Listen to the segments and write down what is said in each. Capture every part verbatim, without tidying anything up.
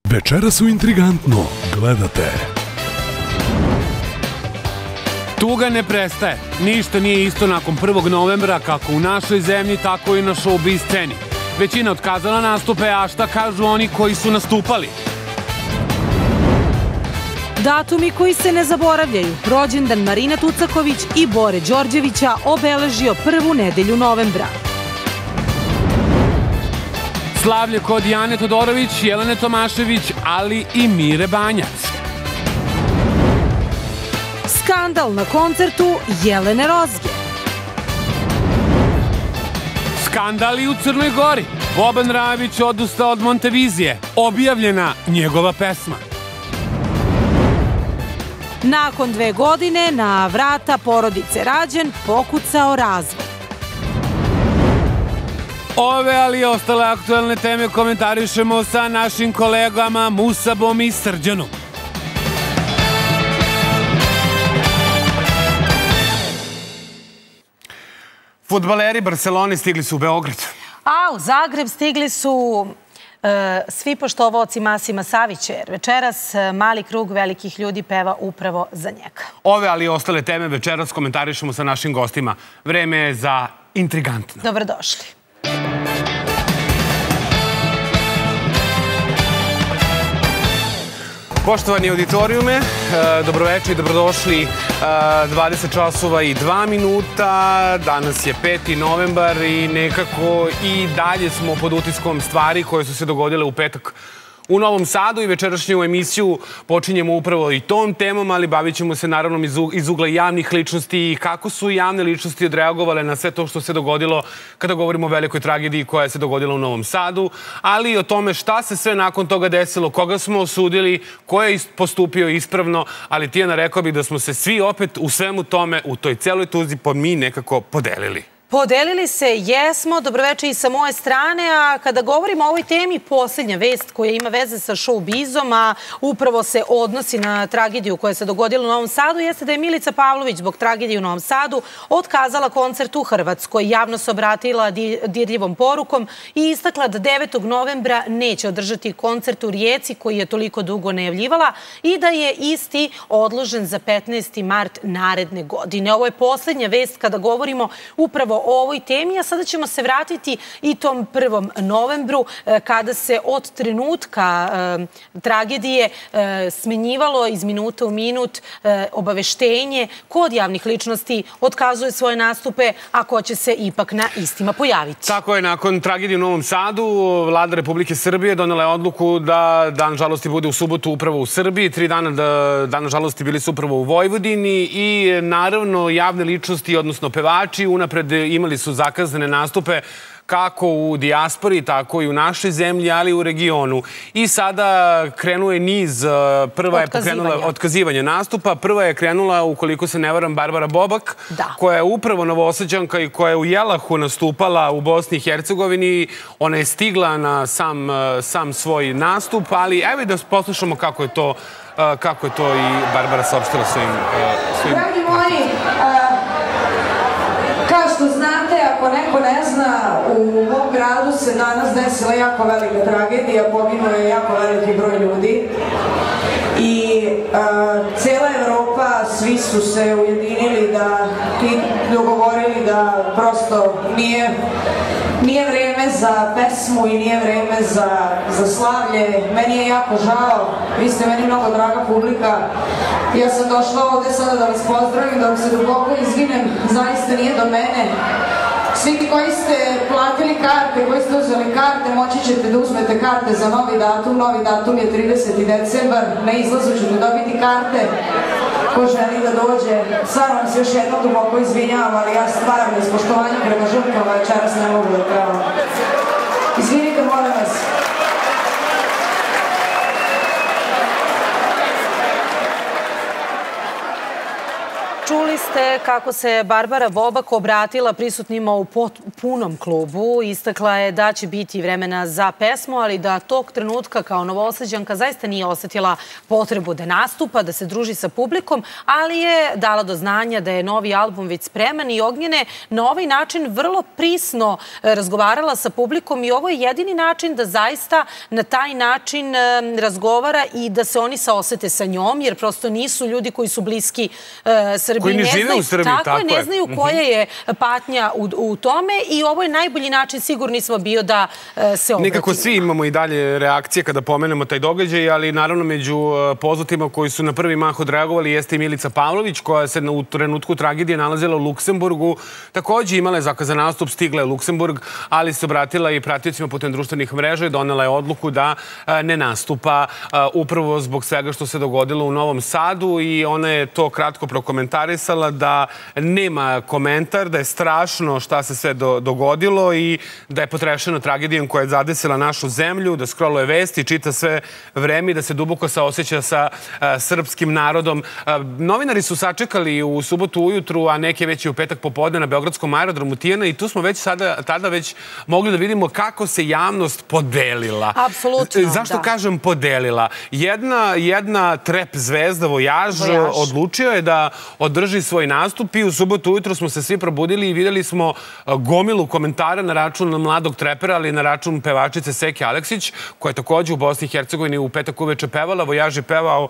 Večeras u Intrigantno gledate. Tuga ne prestaje. Ništa nije isto nakon prvog novembra kako u našoj zemlji, tako i na showbiz sceni. Većina otkazala nastupe, a šta kažu oni koji su nastupali? Datumi koji se ne zaboravljaju. Rođendan Marine Tucaković i Bore Đorđevića obeležio prvu nedelju novembra. Slavlje kod Jane Todorović, Jelene Tomašević, ali i Mire Banjac. Skandal na koncertu Jelene Rozge. Skandal i u Crnoj Gori. Boban Rajić odustao od Montevizije. Objavljena njegova pesma. Nakon dve godine na vrata porodice Rađen pokucao razvod. Ove, ali i ostale aktuelne teme komentarišemo sa našim kolegama Musabom i Srđanom. Fudbaleri Barcelone stigli su u Beograd. A u Zagreb stigli su svi poštovaoci Masima Savića, jer večeras mali krug velikih ljudi peva upravo za njega. Ove, ali i ostale teme večeras komentarišemo sa našim gostima. Vreme je za Intrigantno. Dobrodošli. Poštovani auditorijume, dobroveče i dobrodošli. dvadeset časova i dva minuta, danas je peti novembar i nekako i dalje smo pod utiskom stvari koje su se dogodile u petak u Novom Sadu i večerašnju emisiju počinjemo upravo i tom temom, ali bavit ćemo se naravno iz ugla javnih ličnosti i kako su javne ličnosti odreagovale na sve to što se dogodilo kada govorimo o velikoj tragediji koja se dogodila u Novom Sadu, ali i o tome šta se sve nakon toga desilo, koga smo osudili, ko je postupio ispravno, ali Tijana, rekao bih da smo se svi opet u svemu tome, u toj celoj tuzi po mi nekako podelili. Podelili se, jesmo, dobroveče i sa moje strane, a kada govorimo o ovoj temi, posljednja vest koja ima veze sa showbizom, a upravo se odnosi na tragediju koja se dogodila u Novom Sadu, jeste da je Milica Pavlović zbog tragedije u Novom Sadu otkazala koncert u Hrvatskoj. Javno se obratila dirljivom porukom i istakla da devetog novembra neće održati koncert u Rijeci koji je toliko dugo najavljivala i da je isti odložen za petnaesti mart naredne godine. Ovo je posljednja vest kada govorimo upravo o ovoj temi, a sada ćemo se vratiti i tom prvom novembru kada se od trenutka tragedije smenjivalo iz minuta u minut obaveštenje kod javnih ličnosti otkazuje svoje nastupe, a ko će se ipak na istima pojaviti. Tako je, nakon tragedije u Novom Sadu, Vlada Republike Srbije donela je odluku da Dan žalosti bude u subotu upravo u Srbiji, tri dana Dana žalosti bili su upravo u Vojvodini i naravno javne ličnosti, odnosno pevači, unapred imali su zakazane nastupe kako u dijaspori, tako i u našoj zemlji, ali i u regionu. I sada krenuo je niz, prva je pokrenula otkazivanje nastupa, prva je krenula, ukoliko se ne varam, Barbara Bobak, koja je upravo Novosađanka i koja je u Jelahu nastupala u Bosni i Hercegovini. Ona je stigla na sam svoj nastup, ali evo da poslušamo kako je to kako je to i Barbara saopštila svojim... Dragi moji, kao što znate, ako neko ne zna, u mom gradu se danas desila jako velika tragedija, poginuo je jako veliki broj ljudi i cela Evropa, svi su se ujedinili i dogovorili da prosto nije nije vreme za pesmu i nije vreme za slavlje. Meni je jako žao, vi ste meni mnogo draga publika. Ja sam došla ovde sada da vas pozdravim, da vam se duboko izvinem, zaista nije do mene. Svi koji ste platili karte, koji ste uzeli karte, moći ćete da uzmete karte za novi datum. Novi datum je trideseti decembar, na izlazu ćete dobiti karte. Ko želi da dođe, stvarno vam se još jednom duboko izvinjavam, ali ja stvarno iz poštovanja prema žrtvama večeras ne mogu da pevam. Izvinite, molim vas. Čuli ste kako se Barbara Bobak obratila prisutnima u punom klubu. Istakla je da će biti vremena za pesmu, ali da tog trenutka kao Novosađanka zaista nije osetila potrebu da nastupa, da se druži sa publikom, ali je dala do znanja da je novi album već spreman i Ognjene na ovaj način vrlo prisno razgovarala sa publikom i ovo je jedini način da zaista na taj način razgovara i da se oni saosete sa njom, jer prosto nisu ljudi koji su bliski Srbiji. Koji ne žive u Srbiji, tako je. Ne znaju koja je patnja u tome i ovo je najbolji način, sigurni smo, bio da se obratimo. Nekako svi imamo i dalje reakcije kada pomenemo taj događaj, ali naravno među poznatima koji su na prvi mah odreagovali jeste i Milica Pavlović, koja se u trenutku tragedije nalazila u Luksemburgu. Takođe imala je zakazan nastup, stigla je u Luksemburg, ali se obratila i pratiocima putem društvenih mreža i donela je odluku da ne nastupa upravo zbog svega što se dogodilo u Novom Sadu i ona je to kratko prokomentarisala da nema komentar, da je strašno šta se sve dogodilo i da je potrešena tragedijom koja je zadesila našu zemlju, da scrolluje vesti, čita sve vreme i da se duboko saoseća sa srpskim narodom. Novinari su sačekali u subotu ujutru, a neke već i u petak popodne na Beogradskom aerodromu Tijana i tu smo već sada, tada već mogli da vidimo kako se javnost podelila. Apsolutno, da. Zašto kažem podelila? Jedna, jedna trep zvezda, Vojaž, odlučio je da održi svoj nastup i u subotu ujutro smo se svi probudili i videli smo gomilu komentara na račun mladog trepera, ali i na račun pevačice Seke Aleksić, koja je takođe u Bosni i Hercegovini u petak uveče pevala. Vojaž je pevao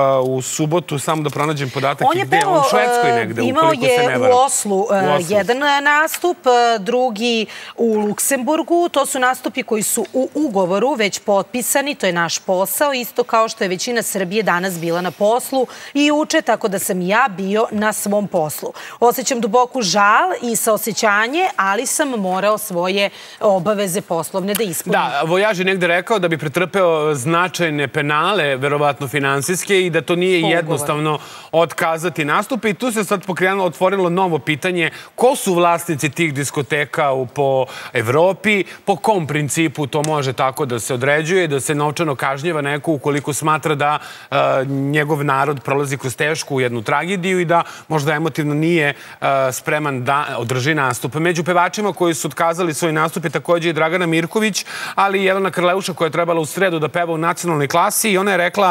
u subotu, samo da pronađem podatak i gde, u Švedskoj negde, ukoliko se ne varam. Imao je u Oslu jedan nastup, drugi u Luksemburgu. To su nastupi koji su u ugovoru već potpisani, to je naš posao, isto kao što je većina Srbije danas bila na poslu i uče, tako da sam ja bio na svom poslu. Osjećam duboku žal i saosećanje, ali sam morao svoje obaveze poslovne da ispunim. Da, Vojaž je negde rekao da bi pretrpeo značajne penale, verovatno finansijske, i da to nije jednostavno otkazati nastupe. I tu se sad pokrenulo, otvorilo novo pitanje ko su vlasnici tih diskoteka po Evropi, po kom principu to može tako da se određuje, da se novčano kažnjeva neko ukoliko smatra da njegov narod prolazi kroz tešku jednu tragediju i da možda emotivno nije spreman da održi nastup. Među pevačima koji su otkazali svoj nastup je takođe i Dragana Mirković, ali i Jelena Krleuša koja je trebala u sredu da peva u nacionalnoj klasi i ona je rekla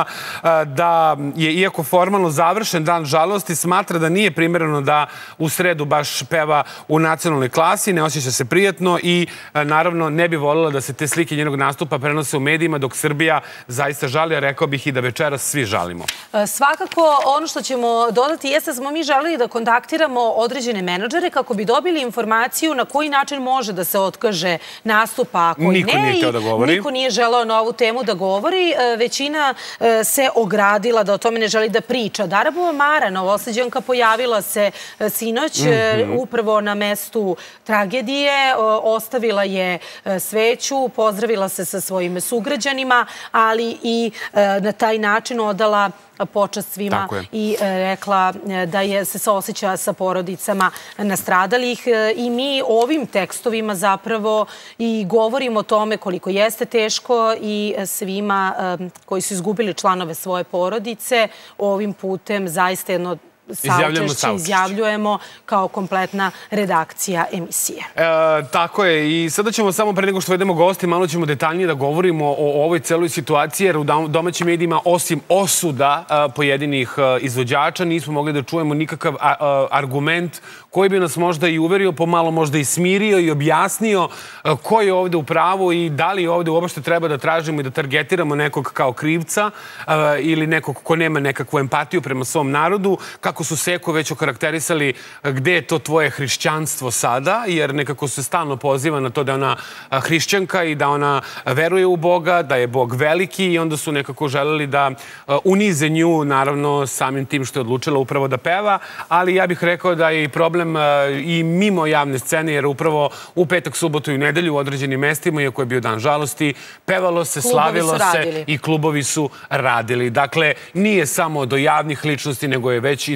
da je, iako formalno završen dan žalosti, smatra da nije primereno da u sredu baš peva u nacionalnoj klasi, ne osjeća se prijatno i naravno ne bi voljela da se te slike njenog nastupa prenose u medijima dok Srbija zaista žali, a rekao bih i da večeras svi žalimo. Svakako, ono što ćemo dodati jeste da smo mi želeli da kontaktiramo određene menadžere kako bi dobili informaciju na koji način može da se otkaže nastupa, a koji ne. Niko nije hteo da govori. Niko nije želeo na ovu temu da govori. Većina se ogradila da o tome ne želi da priča. Darabova Mara, Novosađanka, pojavila se sinoć upravo na mestu tragedije. Ostavila je sveću, pozdravila se sa svojim sugrađanima, ali i na taj način odala počast svima i rekla da je se saoseća sa porodicama nastradalih i mi ovim tekstovima zapravo i govorimo o tome koliko jeste teško i svima koji su izgubili članove svoje porodice ovim putem zaista jedno saučešće izjavljujemo kao kompletna redakcija emisije. Tako je i sada ćemo samo pre nego što vedemo gosti malo ćemo detaljnije da govorimo o ovoj celoj situaciji jer u domaćim medijima osim osuda pojedinih izvođača nismo mogli da čujemo nikakav argument koji bi nas možda i uverio, pomalo možda i smirio i objasnio ko je ovde u pravu i da li ovde uopšte treba da tražimo i da targetiramo nekog kao krivca ili nekog ko nema nekakvu empatiju prema svom narodu, kako su Seku već okarakterisali gde je to tvoje hrišćanstvo sada, jer nekako se stalno poziva na to da je ona hrišćanka i da ona veruje u Boga, da je Bog veliki i onda su nekako želeli da unize nju, naravno samim tim što je odlučila upravo da peva, ali ja bih rekao da je i problem i mimo javne scene, jer upravo u petak, subotu i nedelju u određenim mestima, iako je bio dan žalosti, pevalo se, slavilo se i klubovi su radili. Dakle, nije samo do javnih ličnosti, nego je već i do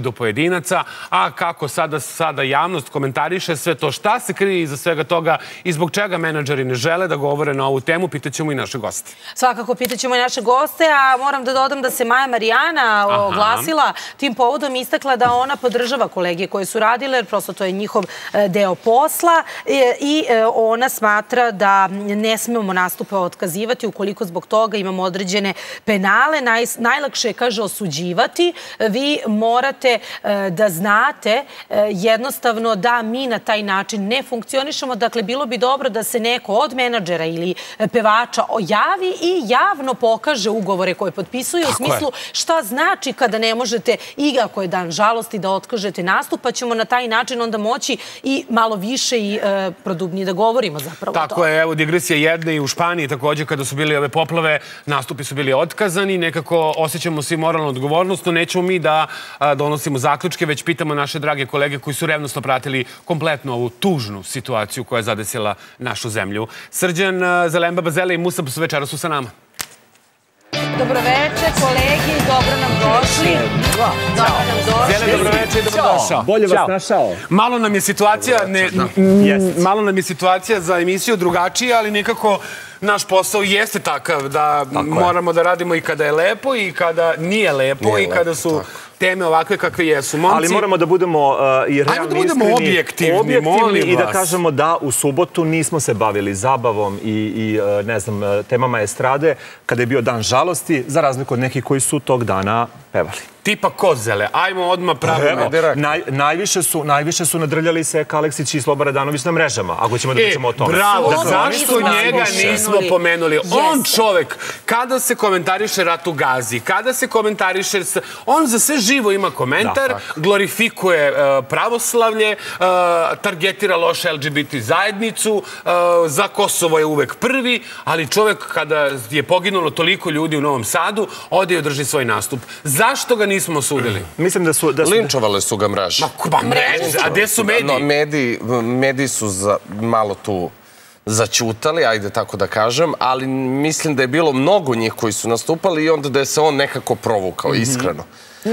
do pojedinaca, a kako sada, sada javnost komentariše sve to, šta se krije iza svega toga i zbog čega menadžeri ne žele da govore na ovu temu, pitaćemo i naše goste. Svakako pitaćemo i naše goste, a moram da dodam da se Maja Marijana oglasila tim povodom, istakla da ona podržava kolege koje su radile, jer prosto to je njihov deo posla i ona smatra da ne smemo nastupe otkazivati ukoliko zbog toga imamo određene penale. Naj, najlakše je, kaže, osuđivati. Vi morate da znate jednostavno da mi na taj način ne funkcionišemo. Dakle, bilo bi dobro da se neko od menadžera ili pevača javi i javno pokaže ugovore koje potpisuje u smislu šta znači kada ne možete i ako je dan žalosti da otkažete nastup, pa ćemo na taj način onda moći i malo više i produbnije da govorimo zapravo o tome. Tako je, evo, digresija jedne i u Španiji također kada su bili ove poplave, nastupi su bili otkazani, nekako osjećamo svi moralnu odgovornost, no nećemo mi da donosimo zaključke, već pitamo naše drage kolege koji su revnosno pratili kompletno ovu tužnu situaciju koja je zadesila našu zemlju. Srđan, Zelemba Bazele i Musa su večeras su sa nama. Dobroveče, kolegi, dobro nam došli. Dobro nam došli. Zele, dobroveče i dobrodošao. Bolje vas našao. Malo nam je situacija, malo nam je situacija za emisiju drugačija, ali nekako naš posao jeste takav da moramo da radimo i kada je lepo i kada nije lepo i kada su teme ovakve kakve jesu. Ali moramo da budemo i realni, iskreni, objektivni i da kažemo da u subotu nismo se bavili zabavom i, ne znam, temama estrade kada je bio dan žalosti, za razliku od nekih koji su tog dana pevali. Tipa Kozele, ajmo odmah pravilno. Najviše su, najviše su nadrljali se Aleksić i Sloba Radanović na mrežama, ako ćemo da pričamo o tome. Bravo, zašto njega nismo pomenuli? On čovek, kada se komentariše rat u Gazi, kada se komentariše, on za sve živo ima komentar, glorifikuje pravoslavlje, targetira loše L G B T zajednicu, za Kosovo je uvek prvi, ali čovek kada je poginulo toliko ljudi u Novom Sadu, ode i održi svoj nastup. Zašto ga nismo osudili? Mislim da su... Linčovale su ga mreže. Ma mreže? A gde su mediji? Mediji su malo tu začutali, ajde tako da kažem, ali mislim da je bilo mnogo njih koji su nastupali i onda da je se on nekako provukao, iskreno.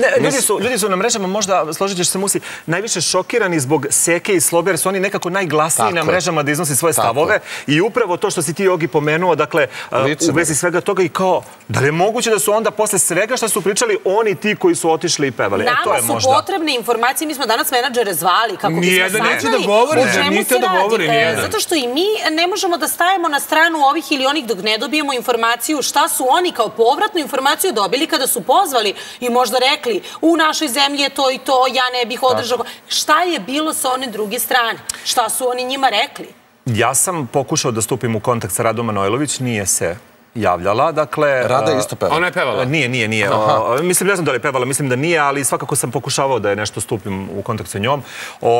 Ljudi su na mrežama, možda, složit ćeš se, Musi, najviše šokirani zbog Seke i Slobe, jer su oni nekako najglasniji na mrežama da iznosi svoje stavove. I upravo to što si ti, Jogi, pomenuo, dakle, u vezi svega toga i kao, da li je moguće da su onda posle svega što su pričali oni ti koji su otišli i pevali? Nama su potrebne informacije, mi smo danas menadžere zvali, kako bismo saznali neće da govori, neće da govori nijedan. Zato što i mi ne možemo da stajemo na stranu ovih ili onih dok ne dobijemo informaciju šta su oni kao povratnu informaciju dobili kada su pozvali i možda rekli u našoj zemlji je to i to, ja ne bih održao. Šta je bilo sa one druge strane? Šta su oni njima rekli? Ja sam pokušao da stupim u kontakt sa Radom Manojlović, nije se javljala, dakle... Rada je isto pevala. Ona je pevala? Nije, nije, nije. Mislim, ne znam da li je pevala, mislim da nije, ali svakako sam pokušavao da je nešto stupim u kontakt sa njom.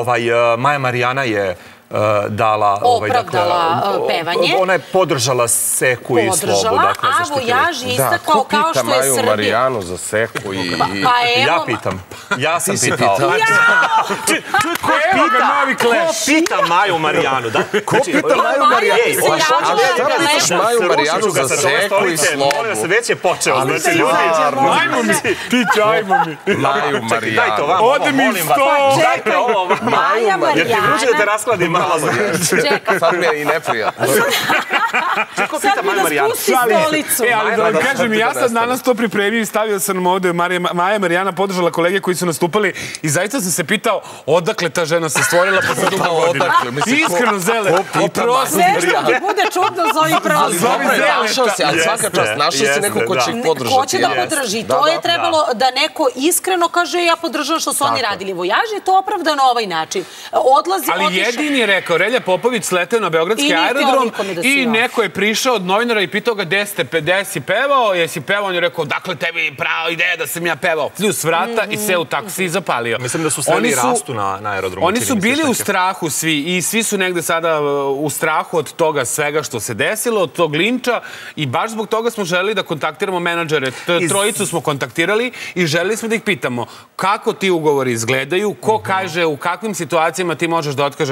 Maja Marijana je dala... Opravdala pevanje. Ona je podržala Seku i Slobu. Podržala, a Vojaž je istakao kao što je Srbija. Ko pita Maju Marijanu za Seku i... Ja pitam. Ja sam pitao. Jao! Ko pita Maju Marijanu? Ko pita Maju Marijanu? Ali šta pitaš Maju Marijanu za Seku i Slobu? Molim se, već je počeo. Ajmo mi, tiče, ajmo mi. Maju Marijanu. Dajte ovamo, Ode mi sto! Dajte ovo. Maja Marijana. Jer ti vruće da te raskladim malo. Čekaj. Sad mi je i neprijatno. Ko pita Maju Marijanu? Spusti stolicu. E, ali da vam kažem, ja sam danas to pripremio i stavio sam ovde, Maja Marijana podržala kolege koji su nastupali i zaista sam se pitao odakle ta žena se stvorila posle dugo godina. Iskreno, Zele. Sve što ti bude čudno zove pravo. Ali svaka čast, našao se neko ko će ih podržati. Ko će da podrži. To je trebalo da neko iskreno kaže ja podržavam što su oni radili. Vojaž je to opravdao na ovaj način. Odlazi, ali jedini je rekao, Relja Popović sleteo na Beogradski aerodrom i neko je prišao od novinara i pitao ga gde si pevao, jesi pevao, on je rekao, dakle tebi prava ideja da sam ja pevao. Pljus vrata i se u taksi i zapalio. Mislim da su sreli rastu na aerodromu. Oni su bili u strahu svi i svi su negde sada u strahu od toga svega što se desilo, od tog linča i baš zbog toga smo želeli da kontaktiramo menadžere. Trojicu smo kontaktirali i želeli smo da ih pitamo kako ti ugovori izgledaju, ko kaže u kakvim situacijama ti možeš da otkažeš taj nastup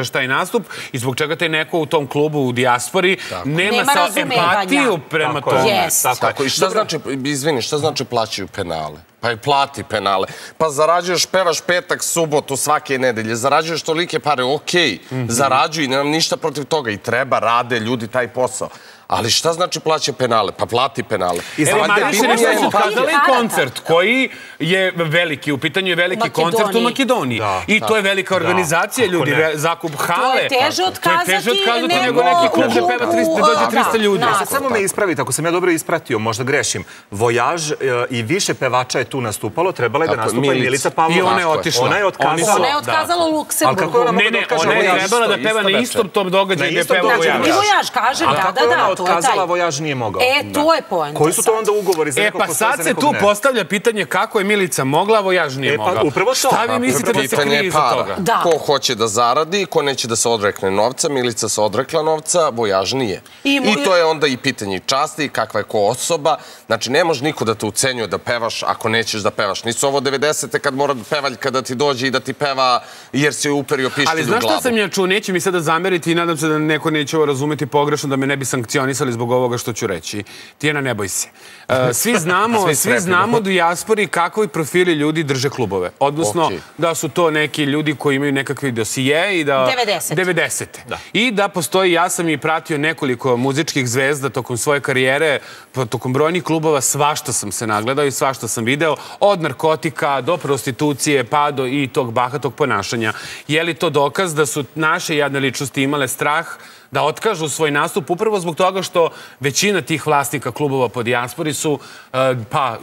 nastup i zbog čega taj neko u tom klubu u dijaspori nema sa empatiju prema tome. Tako, i šta znači, izvini, šta znači plaćaju penale? Pa i plati penale. Pa zarađuješ, pevaš petak, subotu, svake nedelje. Zarađuješ tolike pare, okej. Zarađuj, nemam ništa protiv toga. I treba, rade ljudi taj posao. Ali šta znači plaća penale? Pa plati penale. Evo, Mariše, nešto su pokazali koncert koji je veliki. U pitanju je veliki koncert u Makedoniji. I to je velika organizacija, ljudi. Zakup hale. To je teže otkazati nego neki klub da peva dođe trista ljudi. Samo me ispravite, ako sam ja dobro ispratio, možda grešim. Vojaž i više pevača je tu nastupalo, trebala je da nastupa i Milica Pavlova. I ona je otišla. Ona je otkazala. Ona je otkazala u Luksemburgu. Ne, ne, ona je trebala da peva na istom tom događaju gde peva Vojaž. I Vojaž, kažem, da, da, da. Otkazala, Vojaž nije mogao. E, to je poenta. Koji su to onda ugovori za E, nekog pa ko sve za sad se nekog tu ne? postavlja pitanje kako je Milica mogla, a Vojaž nije mogao. E, pa upravo to. Šta vi mislite da se krije iza toga? Ko hoće da zaradi, ko neće da se odrekne novca, Milica se odrekla novca, Vojaž nije. I to je onda i pitanje časti, kakva je ko osoba. Znači, ne može niko da te ucenjuje da pevaš ako nećeš da pevaš. Nisu ovo devedesete kad mora pevaljka da ti dođe i da ti peva jer si joj uperio pištolj u glavu. Ali znaš šta sam ja čuo? Neće mi sada zameriti i nadam se da neko neće ovo razumeti pogrešno, da me ne bi sankcionisali zbog ovoga što ću reći. Tijena, ne boj se. Svi znamo, svi znamo u dijaspori kakvi profili ljudi drže klubove. Odnosno, da su to neki ljudi koji imaju nekakve dosije i da... devedesete. I da postoji, ja sam i pratio nekoliko muzičkih zvezda tokom svoje karijere, tokom brojnih klubova, svašta sam se nagledao i svašta sam video, od narkotika do prostitucije, pa do i tog bahatog ponašanja. Je li to dokaz da su naše jadne ličnosti imale strah da otkažu svoj nastup upravo zbog toga što većina tih vlasnika klubova po dijaspori su pa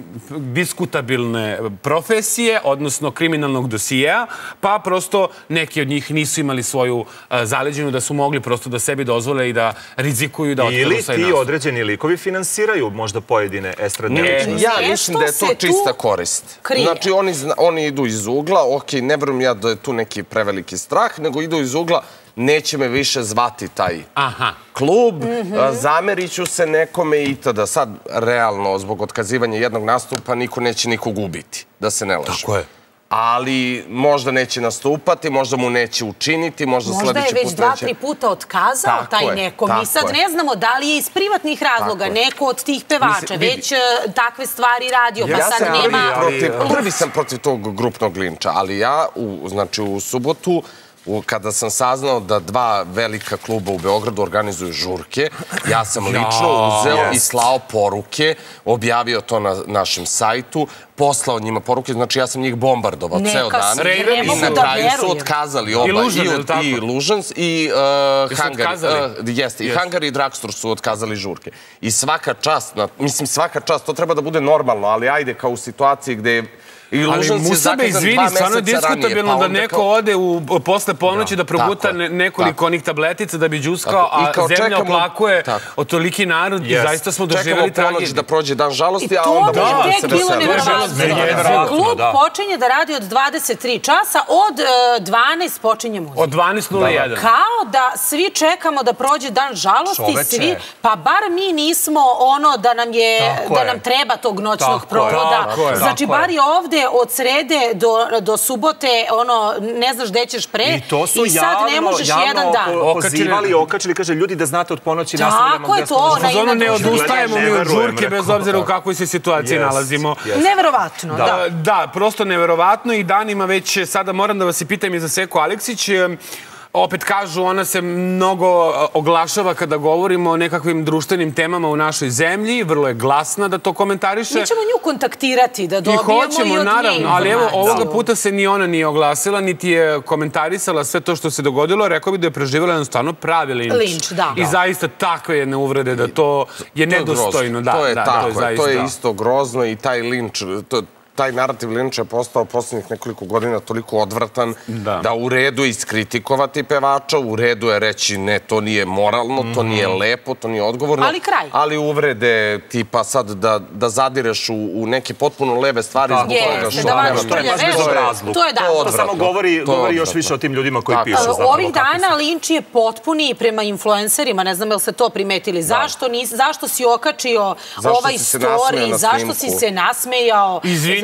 diskutabilne profesije, odnosno kriminalnog dosijeja, pa prosto neki od njih nisu imali svoju zaleđenu da su mogli prosto da sebi dozvole i da rizikuju da otkažu svoj nastup. Ili ti određeni likovi finansiraju možda pojedine estradne ličnosti. Ja mislim da je to čista korist. Znači oni idu iz ugla, ok, ne verujem ja da je tu neki preveliki strah, nego idu iz ugla, neće me više zvati taj klub, zamerit ću se nekome i tada. Sad, realno, zbog otkazivanja jednog nastupa, niko neće nikog ubiti, da se ne lažu. Tako je. Ali možda neće nastupati, možda mu neće učiniti, možda sledeći put neće... Možda je već dva, tri puta otkazao taj neko. Mi sad ne znamo da li je iz privatnih razloga neko od tih pevača već takve stvari radio, pa sad nema... Prvi sam protiv tog grupnog linča, ali ja, znači u subotu, kada sam saznao da dva velika kluba u Beogradu organizuju žurke, ja sam lično uzeo i slao poruke, objavio to na našem sajtu, poslao njima poruke, znači ja sam njih bombardovao ceo dan. I na kraju su otkazali oba, i Lužans i Hungary i Dragstor su otkazali žurke. I svaka čast, mislim svaka čast, to treba da bude normalno, ali ajde kao u situaciji gde je Ali Musabe, izvini, stvarno je diskutabilno da neko ode posle ponoći da proguta nekoliko onih tabletica da bi džuskao, a zemlja oplakuje od toliki narod i zaista smo doživjeli tragediju. Čekamo ponoć da prođe dan žalosti, a onda možemo da se veselimo. Klub počinje da radi od dvadeset tri časa, od dvanaest počinje muzika. Od dvanaest nula jedan. Kao da svi čekamo da prođe dan žalosti, svi, pa bar mi nismo ono da nam je, da nam treba tog noćnog provoda. Znači, bar je ovde od srede do subote, ono, ne znaš gde ćeš pre i sad ne možeš jedan dan. Pozivali i okačili, kaže, ljudi da znate od ponoći nastavljamo. Tako je to. Ono ne odustajemo mi od žurke bez obzira u kakvoj se situaciji nalazimo. Neverovatno, da. Da, prosto neverovatno i danima već sada moram da vas i pitam i za Seku Aleksić. Opet kažu, ona se mnogo oglašava kada govorimo o nekakvim društvenim temama u našoj zemlji, vrlo je glasna da to komentariše. Mi ćemo nju kontaktirati, da dobijemo i od nje informacije. Naravno, ali evo, ovoga puta se ni ona nije oglasila, niti je komentarisala sve to što se dogodilo. Rekao bi da je preživjela jedan stvarno pravi linč. Linč, da. I zaista takve jedne uvrede da to je nedostojno. To je tako, to je isto grozno i taj linč... Taj narativ linča je postao posljednjih nekoliko godina toliko odvratan da u redu je iskritikovati pevača, u redu je reći ne, to nije moralno, to nije lepo, to nije odgovorno. Ali kraj. Ali uvrede tipa sad da zadireš u neke potpuno leve stvari zbog toga što... To je baš bezobrazluk. To je da. To samo govori još više o tim ljudima koji pišu. Ovih dana linč je potpuni prema influencerima, ne znam je li ste to primetili. Zašto si okačio ovaj story, zašto si se nasmejao? Izvini,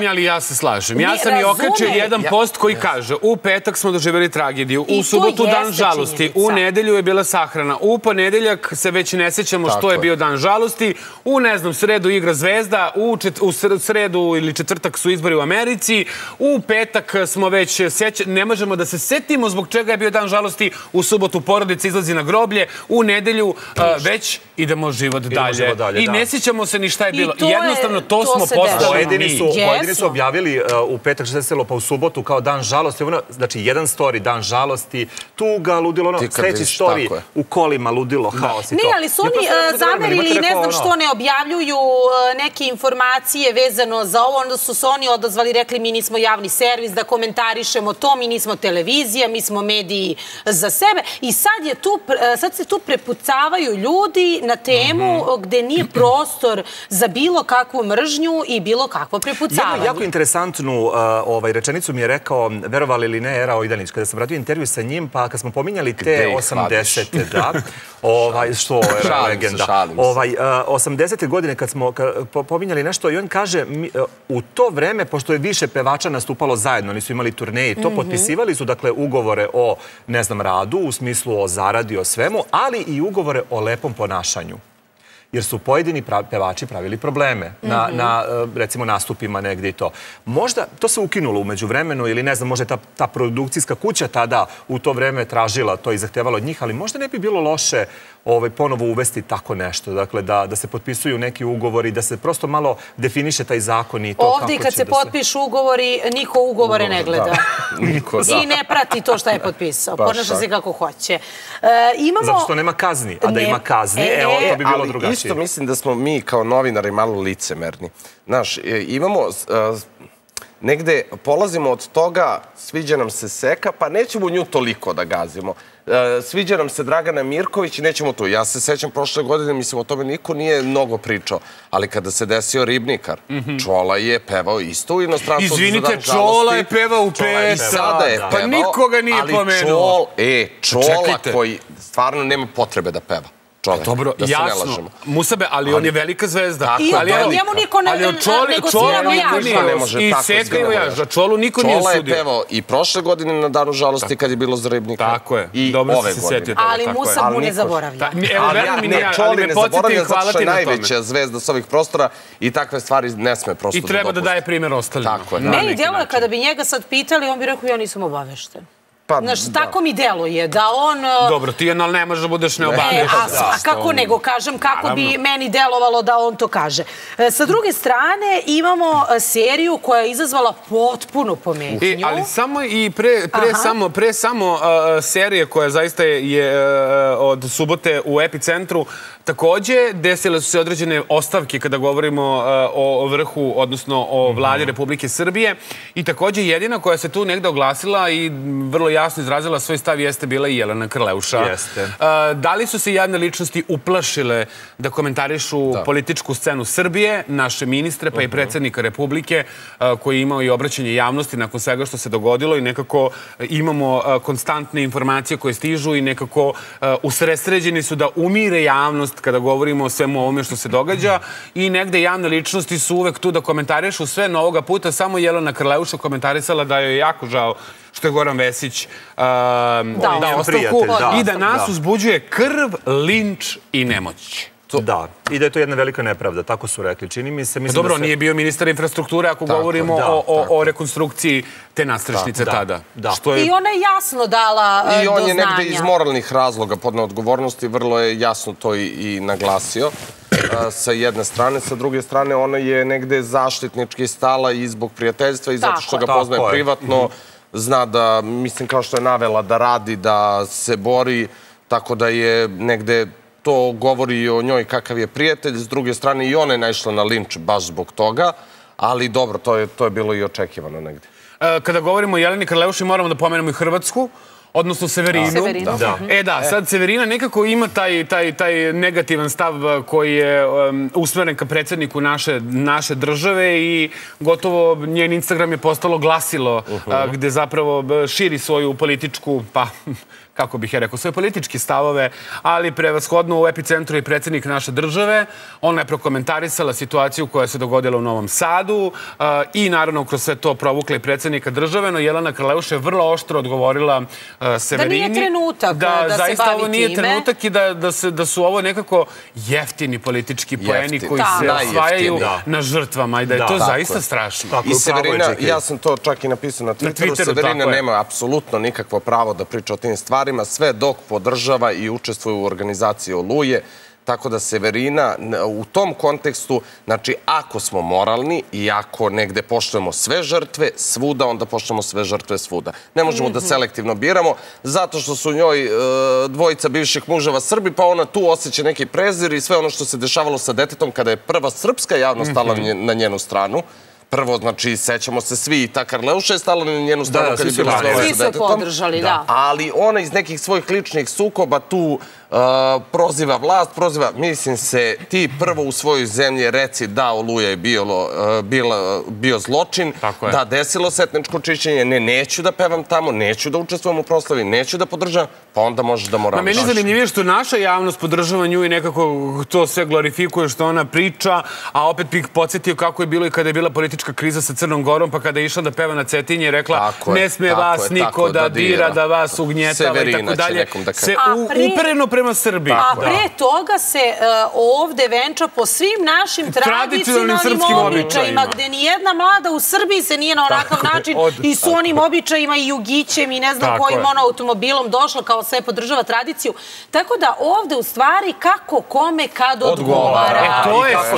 mi, ali ja se slažem. Ja sam i okačio jedan post koji kaže u petak smo doživjeli tragediju, u subotu dan žalosti, u nedelju je bila sahrana, u ponedeljak se već ne sećamo što je bio dan žalosti, u, ne znam, sredu igra Zvezda, u sredu ili četvrtak su izbori u Americi, u petak smo već sećali, ne možemo da se setimo zbog čega je bio dan žalosti, u subotu porodica izlazi na groblje, u nedelju već idemo život dalje. I ne sjećamo se ni šta je bilo. Jednostavno, to smo postali mi. Pojedini su objavili u petak što se desilo, pa u subotu kao dan žalosti. Znači, jedan story, dan žalosti, tuga, ludilo, ono, sledeći story, u kolima, ludilo, haos i to. Nije, ali su oni zamerili, ne znam što ne objavljuju neke informacije vezano za ovo, onda su se oni odazvali, rekli mi nismo javni servis, da komentarišemo to, mi nismo televizija, mi smo mediji za sebe. I sad se tu prepucavaju ljudi na temu gde nije prostor za bilo kakvu mržnju i bilo kakvo prepucavanje. Jednu jako interesantnu rečenicu mi je rekao, verovali ili ne, Era Ojdanić, kada sam radio intervju sa njim, pa kad smo pominjali te osamdesete, da, što je legenda, osamdesete godine kad smo pominjali nešto i on kaže, u to vreme, pošto je više pevača nastupalo zajedno, oni su imali turneje i to, potpisivali su, dakle, ugovore o, ne znam, radu, u smislu o zaradi, o svemu, ali i ugovore o lepom ponašanju. Jer su pojedini pevači pravili probleme na, recimo, nastupima negdje i to. Možda, to se ukinulo umeđu vremenu ili ne znam, možda je ta produkcijska kuća tada u to vreme tražila to i zahtevala od njih, ali možda ne bi bilo loše ponovo uvesti tako nešto. Dakle, da se potpisuju neki ugovori, da se prosto malo definiše taj zakon i to kako će da se... Ovdje kad se potpišu ugovori, niko ugovore ne gleda. I ne prati to što je potpisao. Ponaša se kako hoće. Zato što nema kazni. A da ima kazni, evo, to bi bilo drugačije. Isto mislim da smo mi kao novinari malo licemerni. Znaš, imamo... Negde polazimo od toga, sviđa nam se Seka, pa nećemo nju toliko da gazimo. Sviđa nam se Dragana Mirković i nećemo tu. Ja se sećam prošle godine, mislim, o tome niko nije mnogo pričao. Ali kada se desio Ribnikar, Čola je pevao isto u inostranstvu. Izvinite, Čola je pevao u pesa. Pa nikoga nije pomenuo. E, Čola koji stvarno nema potrebe da peva. Dobro, jasno. Musabe, ali on je velika zvezda. I njemu niko ne negociramo jaža. I Seka ima jaža. Čolu niko nije sudio. Čola je pevao i prošle godine na Danu žalosti kad je bilo za Ribnika. Tako je. Dobro si se setio toga. Ali Musabu ne zaboravlja. Čoli ne zaboravlja zato što je najveća zvezda s ovih prostora i takve stvari ne sme prosto da dopusti. I treba da daje primjer ostalima. Meni djeluje kada bi njega sad pitali, on bi rekao ja nisam obavešten. Znaš, tako mi deluje, da on... Dobro, ti ali ne možeš da budeš neobavešten. A kako nego, kažem, kako bi meni delovalo da on to kaže. Sa druge strane, imamo seriju koja je izazvala potpunu pometnju. Ali samo i pre samo serije koja zaista je od subote u epicentru, takođe, desile su se određene ostavke kada govorimo o vrhu, odnosno o vladi Republike Srbije. I takođe, jedina koja se tu negde oglasila i vrlo jasno izrazila svoj stav jeste bila i Jelena Krleuša. Da li su se javne ličnosti uplašile da komentarišu političku scenu Srbije, naše ministre, pa i predsjednika Republike, koji je imao i obraćanje javnosti nakon svega što se dogodilo i nekako imamo konstantne informacije koje stižu i nekako usresređeni su da umire javnost kada govorimo o svemu ovome što se događa i negde javne ličnosti su uvek tu da komentarišu sve, no ovoga puta samo Jelena Krleuša komentarisala da joj je jako žao što je Goran Vesić dao ostavku i da nas uzbuđuje krv, linč i nemoć. Da, i da je to jedna velika nepravda, tako su rekli. Čini mi se... Dobro, nije bio ministar infrastrukture ako govorimo o rekonstrukciji te nastrešnice tada. I ona je jasno dala do znanja. I on je negde iz moralnih razloga podne odgovornosti, vrlo je jasno to i naglasio sa jedne strane. Sa druge strane, ona je negde zaštitnički stala i zbog prijateljstva i zato što ga poznaje privatno. Zna da, mislim, kao što je navela, da radi, da se bori, tako da je negde... To govori o njoj kakav je prijatelj, s druge strane i ona je naišla na linč baš zbog toga, ali dobro, to je bilo i očekivano negdje. Kada govorimo o Jeleni Krleuši, moramo da pomenemo i Hrvatsku, odnosno Severinu. E da, sad Severina nekako ima taj negativan stav koji je usmeren ka predsjedniku naše države i gotovo njen Instagram je postalo glasilo gde zapravo širi svoju političku, pa kako bih ja rekao, svoje političke stavove, ali prevashodno u epicentru je predsjednik naše države. Ona je prokomentarisala situaciju koja se dogodila u Novom Sadu i naravno kroz sve to provukla i predsjednika države, no Jelena Karleuša je vrlo oštro odgovorila Severini. Da nije trenutak da se bavi time. Da zaista ovo nije trenutak i da su ovo nekako jeftini politički poeni koji se osvajaju na žrtvama i da je to zaista strašno. I Severina, ja sam to čak i napisao na Twitteru, Severina nema apsolutno nikakvo pravo da priča o tim stvarima, sve dok podržava i učestvuje u organizaciji Oluje. Tako da Severina u tom kontekstu, znači ako smo moralni i ako negde poštujemo sve žrtve svuda, onda poštujemo sve žrtve svuda. Ne možemo da selektivno biramo, zato što su u njoj dvojica bivših muževa Srbi, pa ona tu osjeća neki prezir i sve ono što se dešavalo sa detetom kada je prva srpska javnost stala na njenu stranu. Prvo, znači, sećamo se svi, i ta Karleuša je stala na njenu stranu kad je bila slova sa detetom. Svi su podržali, da. Ali ona iz nekih svojih ličnih sukoba tu proziva vlast, proziva, mislim se, ti prvo u svojoj zemlji reci da Oluja je bio zločin, da desilo se etničko čišćenje, ne, neću da pevam tamo, neću da učestvujem u proslavi, neću da podržavam, pa onda možeš da moramo. Meni je zanimljivije što naša javnost podržava nju i nekako to sve glorifikuje što ona priča, a opet bih podsjetio kako je bilo i kada je bila politička kriza sa Crnom Gorom, pa kada je išla da peva na Cetinje, rekla ne sme vas niko da dira, da vas ugnjetava i tako dalje. Se upereno prema Srbiji. A pre toga se ovde venča po svim našim tradicionalnim običajima, gde nijedna mlada u Srbiji se nije na onakav način i su onim običajima i jugićem i ne znam kojim ono automobilom došla, kao sve podržava tradiciju. Tako da ovde u stvari kako kome kad odgovara. E, to je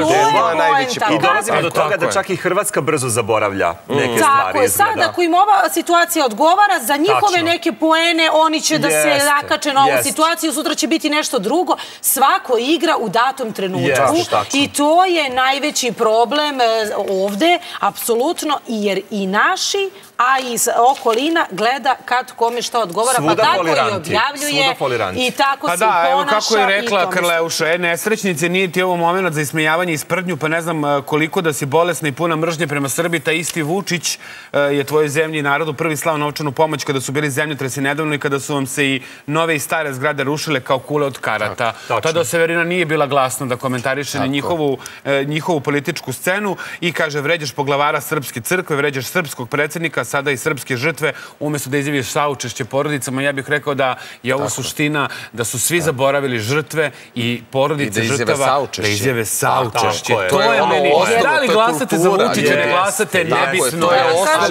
poenta. I dolazimo do toga da čak i Hrvatska brzo zaboravlja neke stvari. Tako je, sad ako im ova situacija odgovara, za njihove neke poene oni će da se zakače na ovu situaciju, sutra će biti nešto drugo. Svako igra u datom trenutku i to je najveći problem ovde, apsolutno, jer i naši, a i okolina gleda kad kome šta odgovara, pa tako i objavljuje i tako se i ponaša. Pa da, evo kako je rekla Karleuša, e, nesrećnice, nije ti ovo moment za ismejavanje i sprdnju, pa ne znam koliko da si bolesna i puna mržnje prema Srbiji, ta isti Vučić je tvojoj zemlji i narodu prvi slao novčanu pomoć kada su bili zemljotresi nedavno i kada su vam se i nove i stare zgrade rušile kao kule od karata. Tada Severina nije bila glasna da komentariše ni njihovu političku scenu i kaže vređaš poglavara Srpske crkve, vređaš srpskog predsjednika, sada i srpske žrtve, umjesto da izjaviš saučešće porodicama. Ja bih rekao da je ovo suština, da su svi zaboravili žrtve i porodice žrtava da izjave saučešće. To je meni. Da li glasate za Vučića, ne glasate, nebitno je.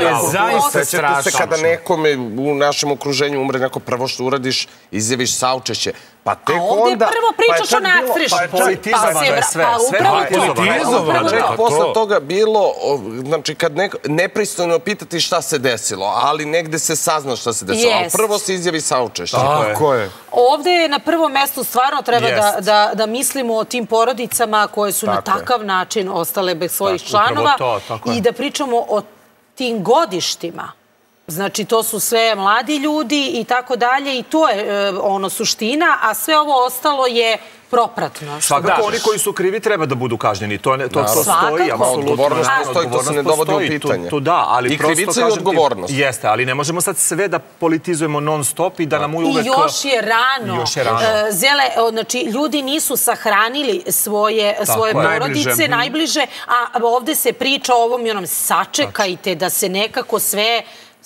Zaista strašno. Kada nekome u našem okruženju umre neko, prvo što uradiš, izjaviš saučešće. A ovdje prvo pričaš o nacrišu. Politizovano je sve. Sve politizovano. Ček posle toga bilo, znači kad nepristojno pitati šta se desilo, ali negde se sazna šta se desilo. Ali prvo se izjavi saučešće. Tako je. Ovdje je na prvom mestu stvarno treba da mislimo o tim porodicama koje su na takav način ostale bez svojih članova i da pričamo o tim godištima. Znači, to su sve mladi ljudi i tako dalje i to je ono suština, a sve ovo ostalo je propratno. Svakako oni koji su krivi treba da budu kažnjeni. To stoji, apsolutno. Odgovornost postoji, to se ne dovodi u pitanje. I krivica i odgovornost. Jeste, ali ne možemo sad sve da politizujemo non stop i da nam uvek... I još je rano. Zele, znači, ljudi nisu sahranili svoje porodice, najbliže, a ovde se priča o ovom i onom sačekajte da se nekako sve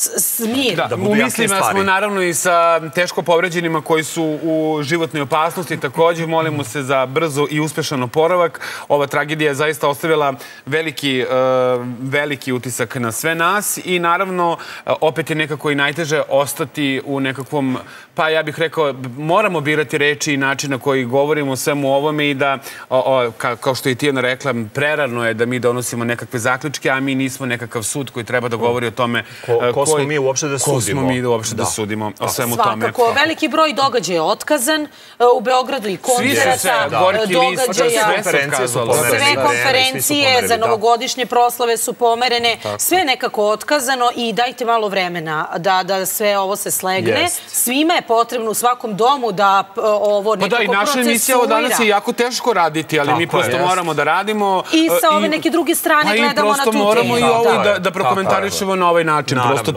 smiri. U mislima smo naravno i sa teško povređenima koji su u životnoj opasnosti. Također molimo se za brzo i uspešan oporavak. Ova tragedija je zaista ostavila veliki, veliki utisak na sve nas i naravno opet je nekako i najteže ostati u nekakvom, pa ja bih rekao, moramo birati reči i način na koji govorimo o svemu ovome i da, kao što je Tijana rekla, prerano je da mi donosimo nekakve zaključke, a mi nismo nekakav sud koji treba da govori o tome ko smo mi uopšte da sudimo. Ko smo mi uopšte da sudimo o svemu tome. Svakako, veliki broj događaja je otkazan u Beogradu i koncerata, događaja, sve konferencije za novogodišnje proslave su pomerene, sve nekako otkazano i dajte malo vremena da sve ovo se slegne. Svima je potrebno u svakom domu da ovo nekako procesuira. Pa da, i naša emisija ovo danas je jako teško raditi, ali mi prosto moramo da radimo. I sa ove neke druge strane gledamo na tu temu. Pa i prosto moramo i ovo da prokomentarišemo na ovaj način. Prosto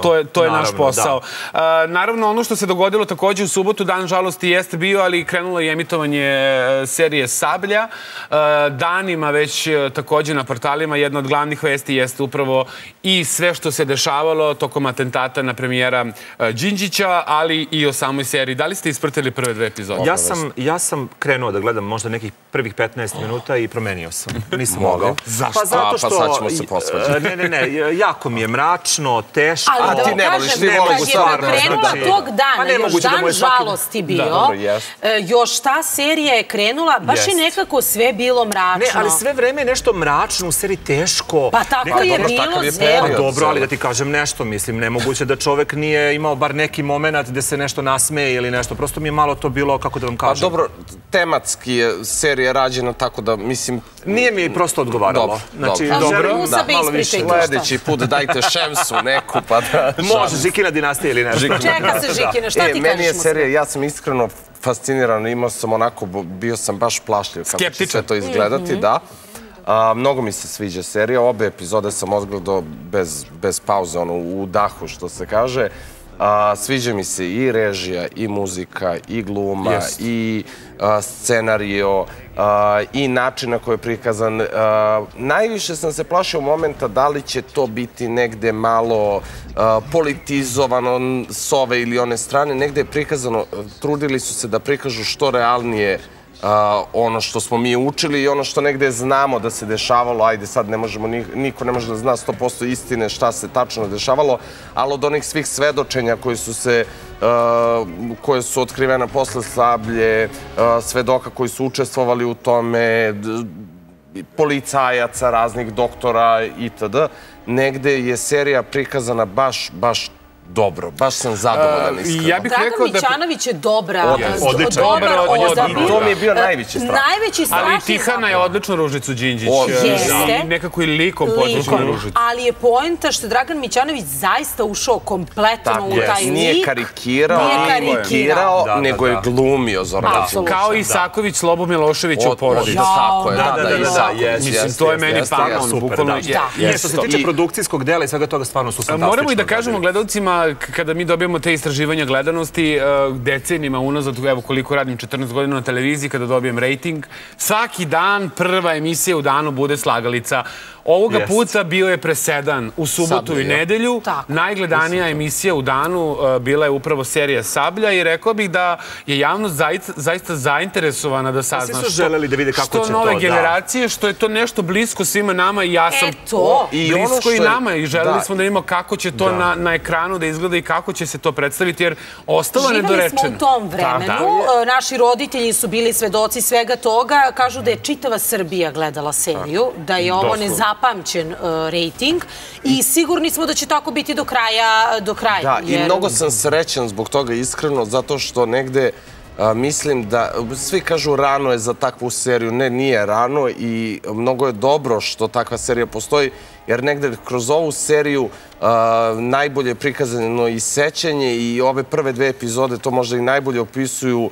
to je naš posao. Naravno, ono što se dogodilo takođe u subotu, Dan žalosti jeste bio, ali krenulo je emitovanje serije Sablja. Danima već takođe na portalima jedna od glavnih vesti jeste upravo i sve što se dešavalo tokom atentata na premijera Đinđića, ali i o samoj seriji. Da li ste ispratili prve dve epizode? Ja sam krenuo da gledam možda nekih prvih petnaest minuta i promenio sam. Nisam mogao. Zašto? Pa zato što... Pa sad ćemo se posvađati. Ne, ne, ne. Jako mi je mračno, teško. Ali da vam kažem, kad je krenula tog dana, još Dan žalosti bio, još ta serija je krenula, baš je nekako sve bilo mračno. Ne, ali sve vreme je nešto mračno, u seriji teško. Pa tako je bilo zelo. Dobro, ali da ti kažem nešto, mislim, nemoguće da čovek nije imao bar neki moment gde se nešto nasmeje ili nešto. Prosto mi je malo to bilo, kako da vam kažem. Pa dobro, tematski je serija rađena tako da, mislim... Nije mi prosto odgovaralo. Znači, dobro, malo više. Sljedeći put dajte šemsu neku pa da... Može, Žikina dinastija ili nešto. Čeka se Žikina, šta ti kažeš? Meni je serija, ja sam iskreno fasciniran, imao sam onako, bio sam baš plašljiv kako će sve to izgledati, da. Mnogo mi se sviđa serija, obe epizode sam odgledao bez pauze, ono, u dahu, što se kaže. Sviđa mi se i režija, i muzika, i gluma, i scenario, i način na koji je prikazan. Najviše sam se plašio momenta da li će to biti negde malo politizovano s ove ili one strane. Negde je prikazano, trudili su se da prikažu što realnije ono što smo mi učili i ono što negde znamo da se dešavalo. Ajde, sad ne možemo, niko ne može da zna sto posto istine šta se tačno dešavalo, ali od onih svih svedočenja koji su se, koje su otkrivena posle Sablje, svedoka koji su učestvovali u tome, policajaca, raznih doktora itd. Negde je serija prikazana baš, baš dobro. Baš sam zadovoljan iskreno. Dragan Mićanović je dobra. Odličan. To mi je bio najveći strah. Najveći strah je Ali Tihana je odlično Ružicu Đinđić. Jeste. Nekako i likom podlično Ružicu. Ali je poenta što je Dragan Mićanović zaista ušao kompletno u taj lik. Nije karikirao, nego je glumio Zoran Đinđić. Kao Isaković, Slobo Milošević u porodici. Tako je, da, da, Isaković. Mislim, to je meni stvarno bukvalno... Što se tiče produkcijskog dela i svega toga, stvarno su fantastično. Moramo i da kažemo gledalcima, kada mi dobijemo te istraživanja gledanosti, decenijima unazad, evo koliko radim, četrnaest godina na televiziji, kada dobijem rejting, svaki dan prva emisija u danu bude Slagalica. Ovoga puta bio je presedan u subotu i nedelju. Najgledanija emisija u danu bila je upravo serija Sablja i rekao bih da je javnost zaista zainteresovana da sazna što nove generacije, što je to nešto blisko svima nama i ja sam blisko i nama i želeli smo da vidimo kako će to na ekranu da izgleda i kako će se to predstaviti, jer ostalo je nedorečeno. Živeli smo u tom vremenu, naši roditelji su bili svedoci svega toga, kažu da je čitava Srbija gledala seriju, da je ovo nezapamćen rejting i sigurni smo da će tako biti do kraja. Da, i mnogo sam srećan zbog toga iskreno, zato što negde mislim da, svi kažu rano je za takvu seriju, ne, nije rano i mnogo je dobro što takva serija postoji, jer negde kroz ovu seriju najbolje je prikazano i sećanje i ove prve dve epizode to možda i najbolje opisuju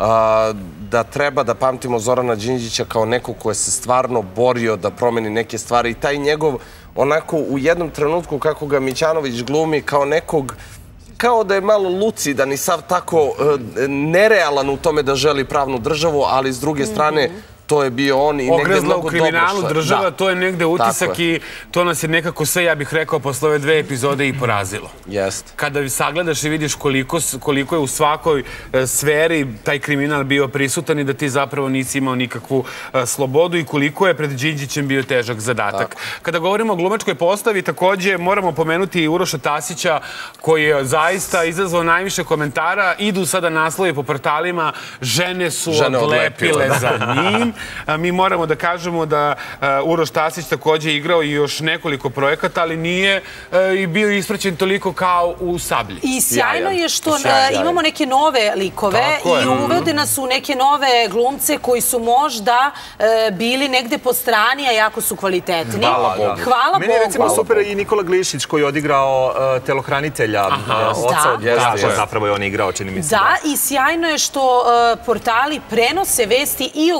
da treba da pamtimo Zorana Đinđića kao nekog ko je se stvarno borio da promeni neke stvari i taj njegov onako u jednom trenutku kako ga Mićanović glumi kao nekog kao da je malo lucidan i sav tako nerealan u tome da želi pravnu državu, ali s druge strane to je bio on i negde mnogo dobro. Ogrezla u kriminalu država, to je negde utisak i to nas je nekako sve, ja bih rekao, posle ove dve epizode i porazilo. Jeste. Kada sagledaš i vidiš koliko je u svakoj sferi taj kriminal bio prisutan i da ti zapravo nisi imao nikakvu slobodu i koliko je pred Đinđićem bio težak zadatak. Kada govorimo o glumačkoj postavi, takođe moramo pomenuti i Uroša Tasića, koji je zaista izazvao najviše komentara. Idu sada naslovi po portalima, žene su odlepile za njim. Mi moramo da kažemo da Uroš Tasić takođe igrao i još nekoliko projekata, ali nije i bio ispraćen toliko kao u Sablji. I sjajno je što imamo neke nove likove i uvedena su neke nove glumce koji su možda bili negde po strani, a jako su kvalitetni. Hvala Bogu. Hvala Bogu. Meni je recimo super i Nikola Glišić koji je odigrao telohranitelja oca od Daša. Zapravo je on igrao, čini mi se. Da, i sjajno je što portali prenose vesti i o glumcima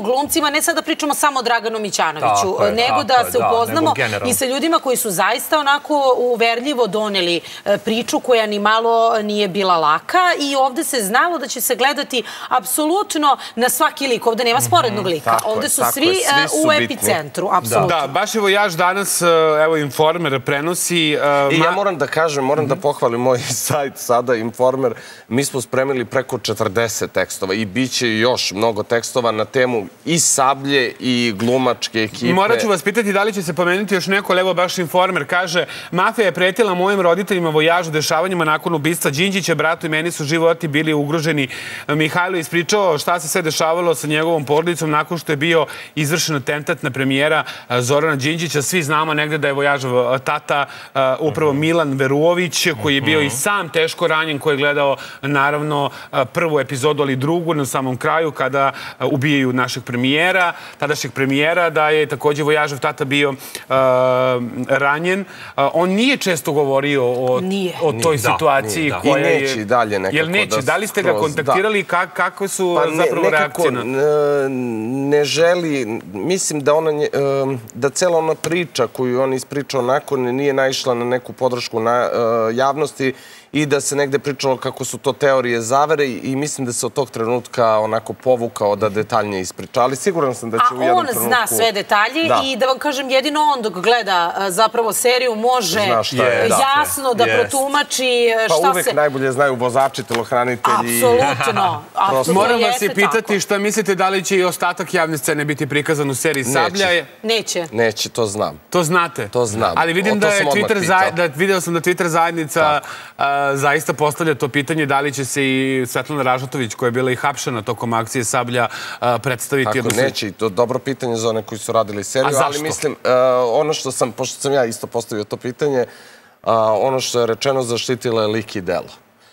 ljudima, ne sad da pričamo samo o Draganu Mićanoviću, nego da se upoznamo i sa ljudima koji su zaista onako uverljivo doneli priču koja ni malo nije bila laka i ovde se znalo da će se gledati apsolutno na svaki lik. Ovde nema sporednog lika. Ovde su svi u epicentru, apsolutno. Da, baš je Vojaž danas, evo, Informer prenosi... I ja moram da kažem, moram da pohvalim moj sajt sada, Informer. Mi smo spremili preko četrdeset tekstova i bit će još mnogo tekstova na temu i Sablje i glumačke ekipe. Morat ću vas pitati da li će se pomenuti još neko, evo baš Informer kaže: mafija je pretila mojim roditeljima Vojažu dešavanjima nakon ubistva Đinđića, bratu i meni su životi bili ugroženi. Mihajlo je ispričao šta se sve dešavalo sa njegovom porodicom nakon što je bio izvršen atentat na premijera Zorana Đinđića. Svi znamo negde da je Vojažov tata upravo Milan Veruović, koji je bio i sam teško ranjen, koji je gledao naravno prvu epizodu, ali drugu na samom kraju kada ubijaju našeg premijera, tadašnjeg premijera, da je takođe Vojažov tata bio ranjen. On nije često govorio o toj situaciji koja je... I neće i dalje nekako. Jel neće? Da li ste ga kontaktirali? Kakve su zapravo reakcije? Ne želi, mislim da ona, da cela ona priča koju on ispričao nakon nije naišla na neku podršku javnosti i da se negde pričalo kako su to teorije zavere i mislim da se od tog trenutka onako povukao da detaljnije ispriča. Ali siguran sam da će u jednom trenutku... A on zna sve detalje i da vam kažem, jedino on dok gleda zapravo seriju može jasno da protumači šta se... Pa uvek najbolje znaju vozači, telohranitelji... Apsolutno. Moram vas i pitati šta mislite, da li će i ostatak javne scene biti prikazan u seriji Sablja? Neće. Neće, to znam. To znate? To znam. Ali vidim da je Twitter, video sam da Twitter zajednica zaista postavlja to pitanje da li će se i Svetlana Ražnatović, koja je bila i hapšena tokom akcije Sablja, predstaviti. Tako, neće. I to je dobro pitanje za one koji su radili seriju. A zašto? Ali mislim, ono što sam, pošto sam ja isto postavio to pitanje, ono što je rečeno, zaštitila je lik i delo.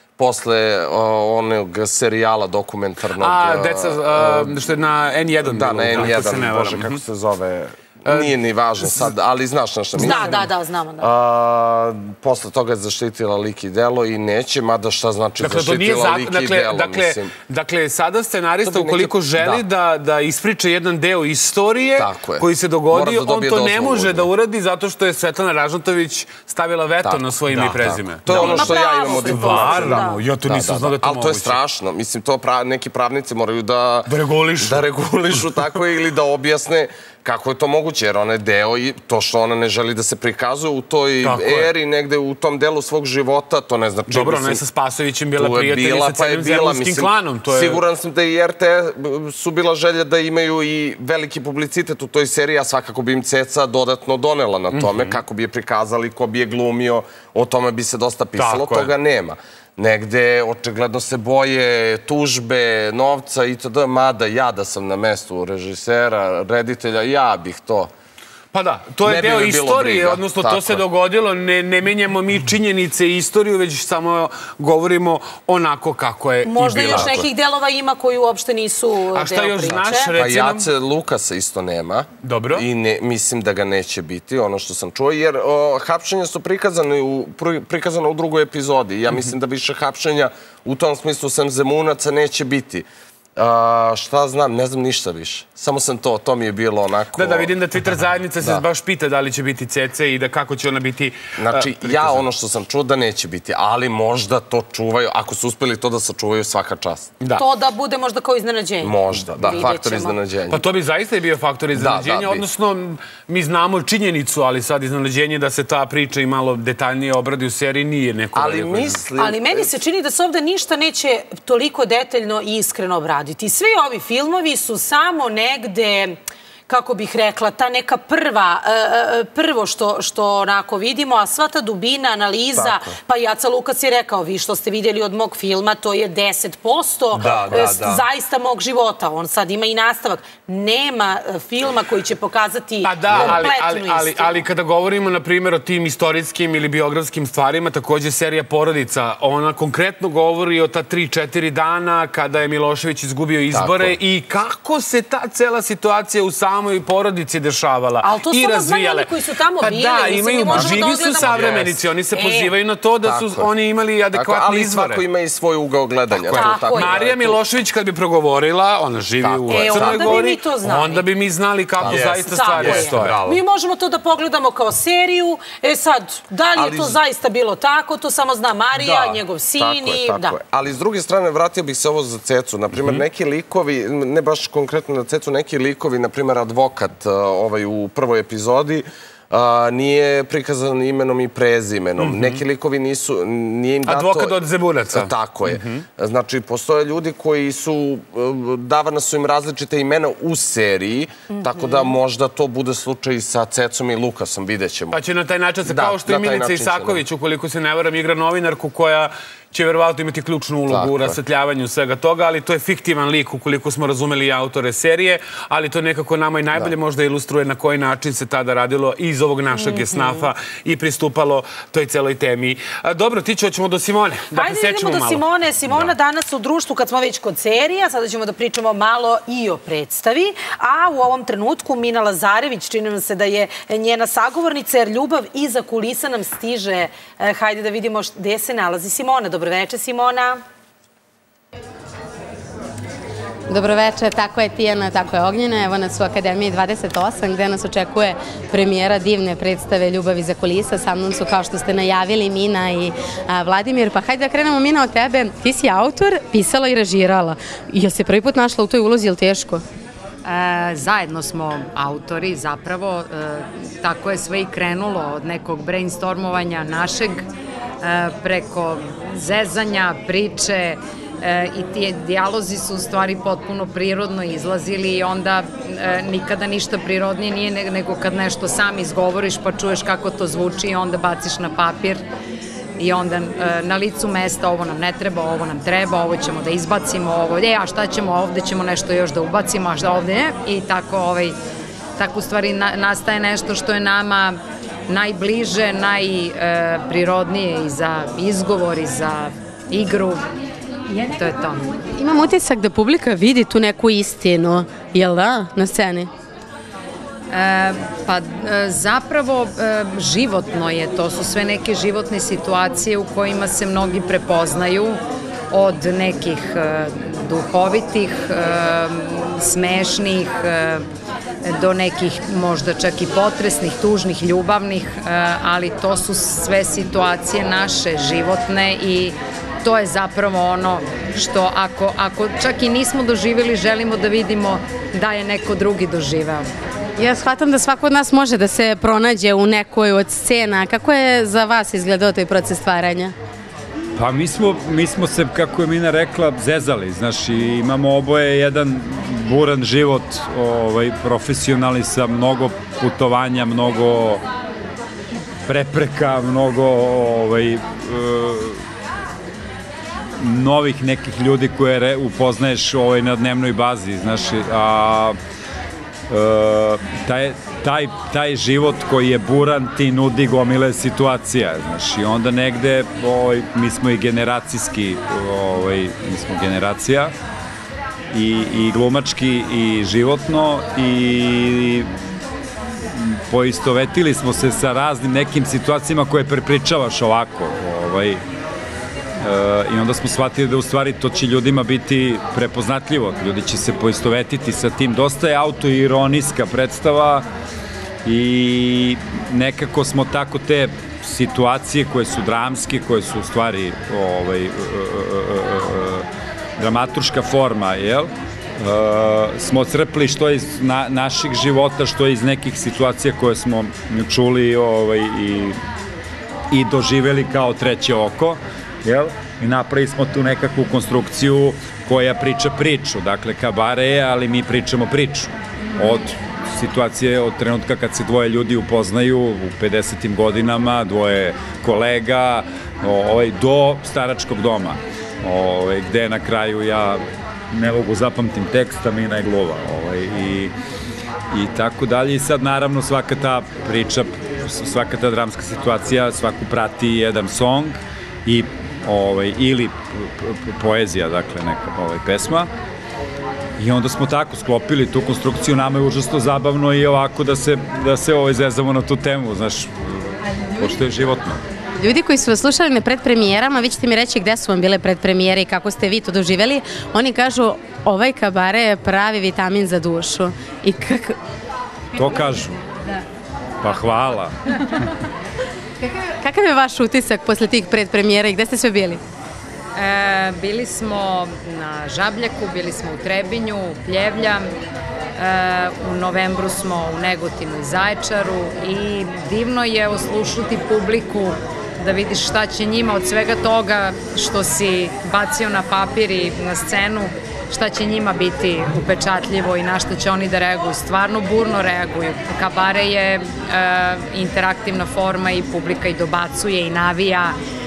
Posle onog serijala dokumentarnog... A, deca, što je na en jedan. Da, na en jedan, bože, kako se zove... Nije ni važno sad, ali znaš na što mislim. Da, da, da, znamo da. Posle toga je zaštitila lik i delo i neće, mada šta znači zaštitila lik i delo, mislim. Dakle, sada scenarista, ukoliko želi da ispriča jedan deo istorije koji se dogodio, on to ne može da uradi zato što je Svetlana Ražnatović stavila veto na svoje ime i prezime. To je ono što ja imam od informacije. Ja to nisam znao da je to moguće. Ali to je strašno. Mislim, to neki pravnici moraju da... Da regulišu tako ili da objasne kako je to moguće, jer ona je deo i to što ona ne želi da se prikazuje u toj eri, negde u tom delu svog života, to ne znači... Dobro, ona je sa Spasovićem bila prijatelji sa celim zemunskim klanom. Siguran sam da i er te es su bila želja da imaju i veliki publicitet u toj seriji, a svakako bi im Ceca dodatno donela na tome, kako bi je prikazali, ko bi je glumio, o tome bi se dosta pisalo, toga nema. Negde, očigledno se boje tužbe, novca itd. Mada ja da sam na mestu režisera, reditelja, ja bih to... Pa da, to je deo istorije, odnosno to se dogodilo, ne menjamo mi činjenice i istoriju, već samo govorimo onako kako je i bila. Možda još nekih delova ima koji uopšte nisu deo priče. A šta još znaš, recimo? Pa Jace Lukasa isto nema. Dobro. I mislim da ga neće biti, ono što sam čuo, jer hapšenja su prikazane u drugoj epizodi. Ja mislim da više hapšenja u tom smislu sem Zemunaca neće biti. Šta znam, ne znam ništa više. Samo sam to, to mi je bilo onako... Da, da, vidim da Twitter zajednica se baš pita da li će biti Ceca i da kako će ona biti... Znači, ja ono što sam čuo da neće biti, ali možda to čuvaju, ako su uspeli to da sačuvaju, svaka čast. To da bude možda kao iznenađenje. Možda, da, faktor iznenađenja. Pa to bi zaista i bio faktor iznenađenja, odnosno mi znamo činjenicu, ali sad iznenađenje da se ta priča i malo detaljnije obradi u seriji nije neko... Ali mislim... Ali meni se čini da se ovde ništa neće toliko detaljno i iskreno obraditi. Svi ovi filmovi su samo negde, kako bih rekla, ta neka prva, prvo što onako vidimo, a sva ta dubina, analiza, pa Jaca Lukas je rekao, vi što ste vidjeli od mog filma, to je deset posto zaista mog života. On sad ima i nastavak. Nema filma koji će pokazati kompletnu istinu. Ali kada govorimo, na primjer, o tim istorijskim ili biografskim stvarima, takođe serija Porodica, ona konkretno govori o ta tri četiri dana kada je Milošević izgubio izbore i kako se ta cela situacija u samom samoj porodici dešavala. Ali to samo znaju oni koji su tamo bili. Pa da, imaju, živi su savremenici, oni se pozivaju na to da su oni imali adekvatne izvore. Ali svako ima i svoj ugao gledanja. Marija Milošević kad bi progovorila, ona živi u Crnoj Gori, onda bi mi znali kako zaista stvari stoje. Mi možemo to da pogledamo kao seriju. E sad, da li je to zaista bilo tako, to samo zna Marija, njegov sin i... Ali s druge strane, vratio bih se ovo za Cecu. Naprimjer, neki likovi, ne baš konkretno na Cecu, neki likovi, naprimjer, advokat u prvoj epizodi, nije prikazan imenom i prezimenom. Neki likovi nisu, nije im dato... Advokat od Zebunaca. Tako je. Znači, postoje ljudi koji su, davana su im različite imena u seriji, tako da možda to bude slučaj i sa Cecom i Lukasom, vidjet ćemo. Pa će na taj način se, kao što i Milica Isaković, ukoliko se ne varam, igra novinarku koja će verovatno imati ključnu ulogu u rasvetljavanju svega toga, ali to je fiktivan lik, ukoliko smo razumeli i autore serije, ali to nekako nama i najbolje možda ilustruje na koji način se tada radilo iz ovog našeg esnafa i pristupalo toj celoj temi. Dobro, Tićo, hoćemo do Simone. Hajde idemo do Simone. Simona danas u društvu, kad smo već kod serija, sada ćemo da pričamo malo i o predstavi, a u ovom trenutku Mina Lazarević, čini nam se da je njena sagovornica, jer ljubav iza kulisa nam stiže. Hajde da vidimo gde se nalazi Simona. Dobroveče, Simona. Dobroveče, tako je Tijana, tako je Ognjena. Evo nas u Akademiji dvadeset osam, gde nas očekuje premijera divne predstave Ljubav iza kulisa. Sa mnom su, kao što ste najavili, Mina i Vladimir. Pa hajde da krenemo, Mina, od tebe. Ti si autor, pisala i režirala. Jel se prvi put našla u toj ulozi, je li teško? Zajedno smo autori, zapravo. Tako je sve i krenulo od nekog brainstormovanja našeg, preko zezanja, priče, i ti dijalozi su u stvari potpuno prirodno izlazili i onda nikada ništa prirodnije nije nego kad nešto sam izgovoriš pa čuješ kako to zvuči i onda baciš na papir i onda na licu mesta ovo nam ne treba, ovo nam treba, ovo ćemo da izbacimo, ovo, e, a šta ćemo, ovde ćemo nešto još da ubacimo, a šta ovde ne, i tako, tako u stvari nastaje nešto što je nama najbliže, najprirodnije i za izgovor i za igru. To je to. Imam utisak da publika vidi tu neku istinu, jel da, na sceni? Pa zapravo životno je, to su sve neke životne situacije u kojima se mnogi prepoznaju, od nekih duhovitih, smešnih, do nekih možda čak i potresnih, tužnih, ljubavnih, ali to su sve situacije naše, životne, i to je zapravo ono što ako čak i nismo doživjeli, želimo da vidimo da je neko drugi doživeo. Ja shvatam da svako od nas može da se pronađe u nekoj od scena. Kako je za vas izgledao taj proces stvaranja? Pa mi smo se, kako je Mina rekla, zezali, znaš, i imamo oboje jedan buran život, profesionalni, sa mnogo putovanja, mnogo prepreka, mnogo novih nekih ljudi koje upoznaješ na dnevnoj bazi, znaš, a taj život koji je buran ti nudi gomile situacija, znaš, i onda negde mi smo i generacijski, mi smo generacija i glumački i životno, i poistovetili smo se sa raznim nekim situacijama koje prepričavaš ovako, i onda smo shvatili da u stvari to će ljudima biti prepoznatljivo, ljudi će se poistovetiti sa tim. Dosta je autoironijska predstava i nekako smo tako te situacije koje su dramske, koje su u stvari dramaturška forma, jel? Smo crpli što iz naših života, što iz nekih situacija koje smo čuli i doživeli kao treće oko, i napravili smo tu nekakvu konstrukciju koja priča priču, dakle kabare je, ali mi pričamo priču od situacije, od trenutka kad se dvoje ljudi upoznaju u pedesetim godinama, dvoje kolega, do staračkog doma, gde na kraju ja ne mogu zapamtim teksta, Mina je gluva, i tako dalje. I sad naravno svaka ta priča, svaka ta dramska situacija, svaku prati jedan song ili poezija, dakle neka pesma, I onda smo tako sklopili tu konstrukciju, nama je užasno zabavno i ovako da se, da se ovaj zezamo na tu temu, znaš, pošto je životno. Ljudi koji su vas slušali na predpremijerama, vi ćete mi reći gde su vam bile predpremijere i kako ste vi to doživjeli, oni kažu ovaj kabare je pravi vitamin za dušu. I kako... To kažu? Da. Pa hvala. Kakav je vaš utisak posle tih predpremijera i gde ste sve bili? E, bili smo na Žabljaku, bili smo u Trebinju, u Pljevlja, e, u novembru smo u Negotinu i Zaječaru i divno je oslušati publiku da vidiš šta će njima od svega toga što si bacio na papir i na scenu, šta će njima biti upečatljivo i na šta će oni da reaguju. Stvarno burno reaguju. Kabare je e, interaktivna forma i publika i dobacuje i navija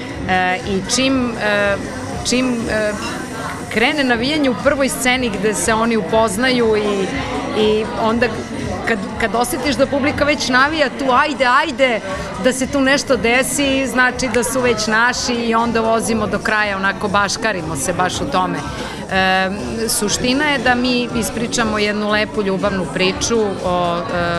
e, i čim, e, čim e, krene navijanje u prvoj sceni gde se oni upoznaju i, i onda kad, kad osjetiš da publika već navija tu ajde, ajde, da se tu nešto desi, znači da su već naši i onda vozimo do kraja, onako baškarimo se baš u tome. E, suština je da mi ispričamo jednu lepu ljubavnu priču o e,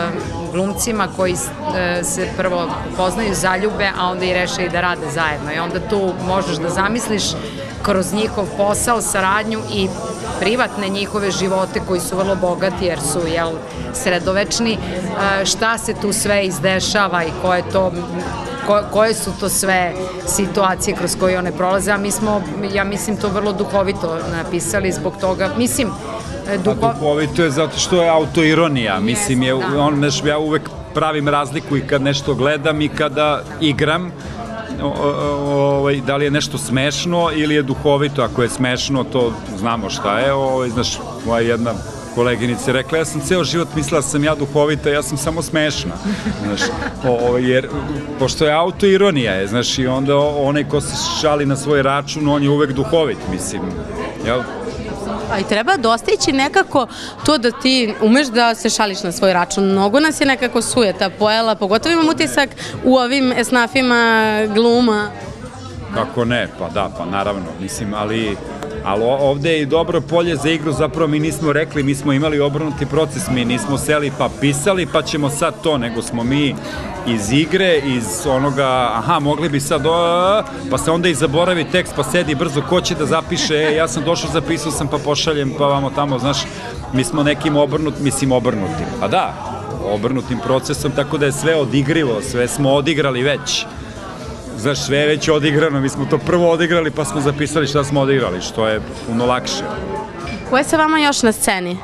glumcima koji e, se prvo upoznaju, zaljube, a onda i reše i da rade zajedno. I onda tu možeš da zamisliš kroz njihov posao, saradnju i privatne njihove živote koji su vrlo bogati jer su jel, sredovečni, šta se tu sve izdešava i koje, to, ko, koje su to sve situacije kroz koje one prolaze, a mi smo, ja mislim, to vrlo duhovito napisali zbog toga, mislim... Duho... A duhovito je zato što je autoironija, mislim, je, on, ja uvek pravim razliku i kad nešto gledam i kada igram, O, o, o, da li je nešto smešno ili je duhovito. Ako je smešno, to znamo šta je. O, znaš, moja jedna koleginica je rekla, ja sam ceo život mislila da sam ja duhovita, ja sam samo smešna. Znaš, o, jer, pošto je autoironija, je, znaš, i onda onaj ko se šali na svoj račun, on je uvek duhovit, mislim, jel? A i treba dostići nekako to da ti umeš da se šališ na svoj račun. Mnogo nas je nekako sujeta pojela, pogotovo imam utisak u ovim esnafima gluma. Kako ne, pa da, pa naravno, mislim, ali... Ali ovde je i dobro polje za igru, zapravo mi nismo rekli, mi smo imali obrnuti proces, mi nismo seli pa pisali, pa ćemo sad to, nego smo mi iz igre, iz onoga, aha, mogli bi sad, o, pa se onda i zaboravi tekst, pa sedi brzo, ko će da zapiše, e, ja sam došao, zapisao sam, pa pošaljem, pa vamo tamo, znaš, mi smo nekim obrnut, mislim obrnutim, pa da, obrnutim procesom, tako da je sve odigrivo, sve smo odigrali već. Znaš, sve je već odigrano, mi smo to prvo odigrali pa smo zapisali šta smo odigrali, što je puno lakše. Ko je sa vama još na sceni?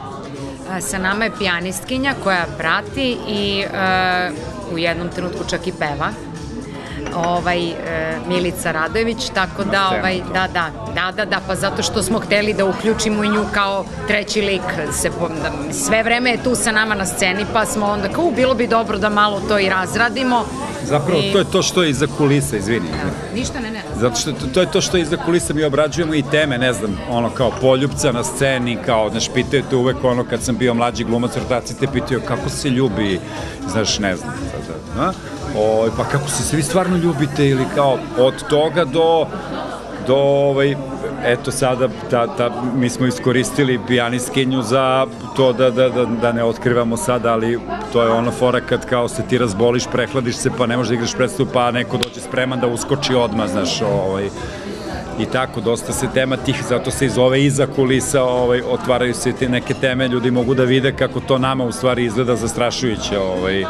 Sa nama je pijanistkinja koja prati i uh, u jednom trenutku čak i peva. Ovaj, uh, Milica Radojević, tako da, ovaj, da, da, da, da, da, pa zato što smo hteli da uključimo i nju kao treći lik. Se, da, sve vreme je tu sa nama na sceni, pa smo onda kao, bilo bi dobro da malo to i razradimo. Zapravo, to je to što je iza kulisa, izvini. Ništa, ne, ne. Zato što to je to što je iza kulisa, mi obrađujemo i teme, ne znam, ono kao poljupca na sceni, kao, znaš, pitaju te uvek ono kad sam bio mlađi glumac, rotaci te pitaju kako se ljubi, znaš, ne znam, da, o, pa kako se svi stvarno ljubite ili kao od toga do, do, ovaj, eto sada, da, da, mi smo iskoristili pijanistkinju za to da, da, da, da ne otkrivamo sada, ali to je ona fora kad kao se ti razboliš, prehladiš se, pa ne možeš da igraš predstavu, pa neko dođe spreman da uskoči odmah, znaš, ovaj, i tako, dosta se tema tih, zato se iz ove iza kulisa ovaj, otvaraju se te neke teme, ljudi mogu da vide kako to nama u stvari izgleda zastrašujuće, ovaj.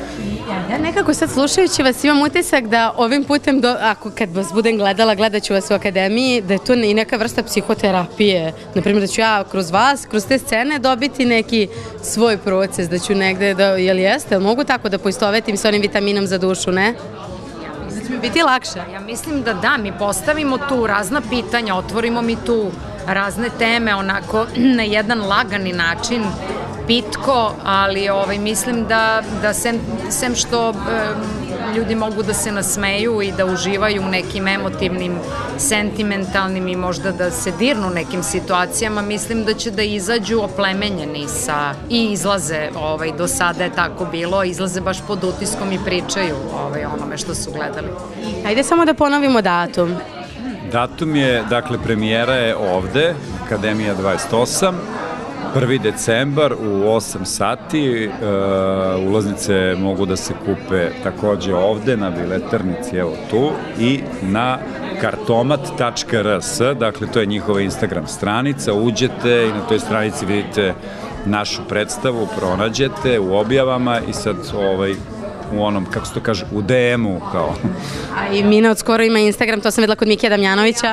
Ja nekako sad slušajući vas imam utisak da ovim putem, do, ako kad vas budem gledala, gledat ću vas u akademiji, da je to i neka vrsta psihoterapije. Naprimjer, da ću ja kroz vas, kroz te scene dobiti neki svoj proces, da ću negde, da, jel jeste, mogu tako da poistovetim sa onim vitaminom za dušu, ne? Da će mi biti lakše. Ja mislim da da, mi postavimo tu razna pitanja, otvorimo mi tu razne teme, onako na jedan lagani način, pitko, ali ovaj, mislim da, da sem, sem što e, ljudi mogu da se nasmeju i da uživaju u nekim emotivnim, sentimentalnim i možda da se dirnu nekim situacijama, mislim da će da izađu oplemenjeni sa, i izlaze, ovaj, do sada je tako bilo, izlaze baš pod utiskom i pričaju ovaj, onome što su gledali. Ajde samo da ponovimo datum. Datum je, dakle, premijera je ovde, Akademija dvadeset osam, prvi decembar u osam sati. Ulaznice mogu da se kupe takođe ovde na biletarnici, evo tu, i na kartomat tačka er es, dakle to je njihova Instagram stranica, uđete i na toj stranici vidite našu predstavu, pronađete u objavama i sad ovaj u onom, kako se to kaže, u de emu kao. A i Mina od skoro ima Instagram, to sam videla kod Mike Damjanovića.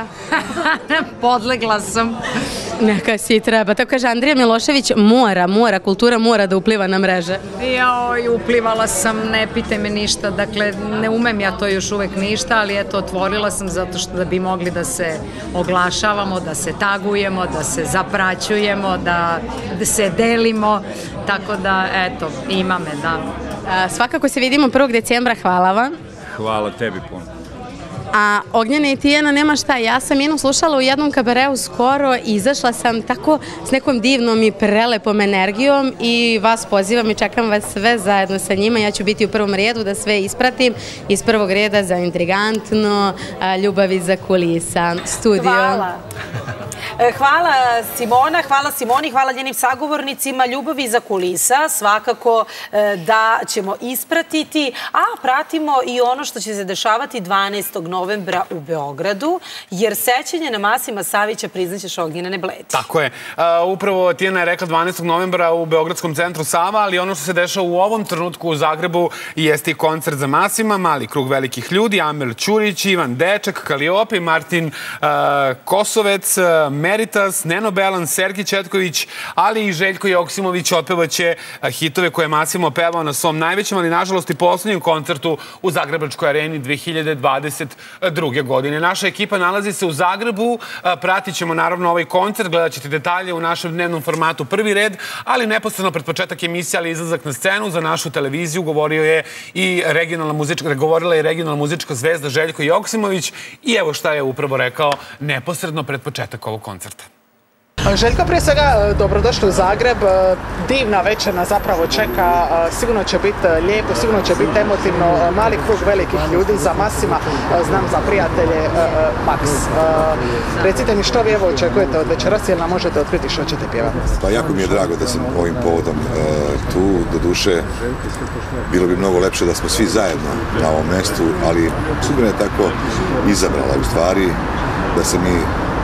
Podlegla sam. Neka si treba. Tako kaže Andrija Milošević, mora, mora, kultura mora da upliva na mreže. Joj, uplivala sam, ne pitaj me ništa, dakle, ne umem ja to još uvek ništa, ali eto, otvorila sam zato što da bi mogli da se oglašavamo, da se tagujemo, da se zapraćujemo, da se delimo, tako da, eto, ima me, da. Svakako se vidimo prvog decembra, hvala vam. Hvala tebi puno. A Ognjena i Tijana, nema šta, ja sam Minu slušala u jednom kabareu skoro i izašla sam tako s nekom divnom i prelepom energijom i vas pozivam i čekam vas sve zajedno sa njima. Ja ću biti u prvom redu da sve ispratim iz prvog reda za Intrigantno, Ljubav iza kulisa, studio. Hvala. Hvala Simona, hvala Simoni, hvala njenim sagovornicima. Ljubav iza kulisa svakako da ćemo ispratiti, a pratimo i ono što će se dešavati dvanaestog novembra u Beogradu, jer sećanje na Masima Savića priznaćeš Ognjena ne bledi. Tako je. Upravo Tijana je rekla dvanaestog novembra u Beogradskom centru Sava, ali ono što se dešava u ovom trenutku u Zagrebu jeste i koncert za Masima, Mali krug velikih ljudi, Amel Ćurić, Ivan Dečak, Kaliopi, Martin Kosovec, Meritas, Neno Belan, Sergij Četković, ali i Željko Joksimović otpevaće hitove koje je Masimo pevao na svom najvećem, ali nažalost i poslednjem koncertu u Zagrebačkoj areni dve hiljade dvadeset druge. godine. Naša ekipa nalazi se u Zagrebu, pratit ćemo naravno ovaj koncert, gledat ćete detalje u našem dnevnom formatu Prvi red, ali neposredno pred početak emisije, ali izlazak na scenu za našu televiziju govorio je i regionalna muzička, govorila je regionalna muzička zvezda Željko Joksimović i evo šta je upravo rekao neposredno pred početak ovog koncerta. Željko, prije svega, dobrodošli u Zagreb. Divna večer nas zapravo čeka. Sigurno će biti lijepo, sigurno će biti emotivno. Mali krug velikih ljudi za Masima, znam za prijatelje Max. Recite mi što vi evo očekujete od večeras, jer nam možete otkriti što ćete pjevati? Pa jako mi je drago da sam ovim povodom tu. Do duše, bilo bi mnogo lepše da smo svi zajedno na ovom mestu, ali sudbina je tako izabrala u stvari da se mi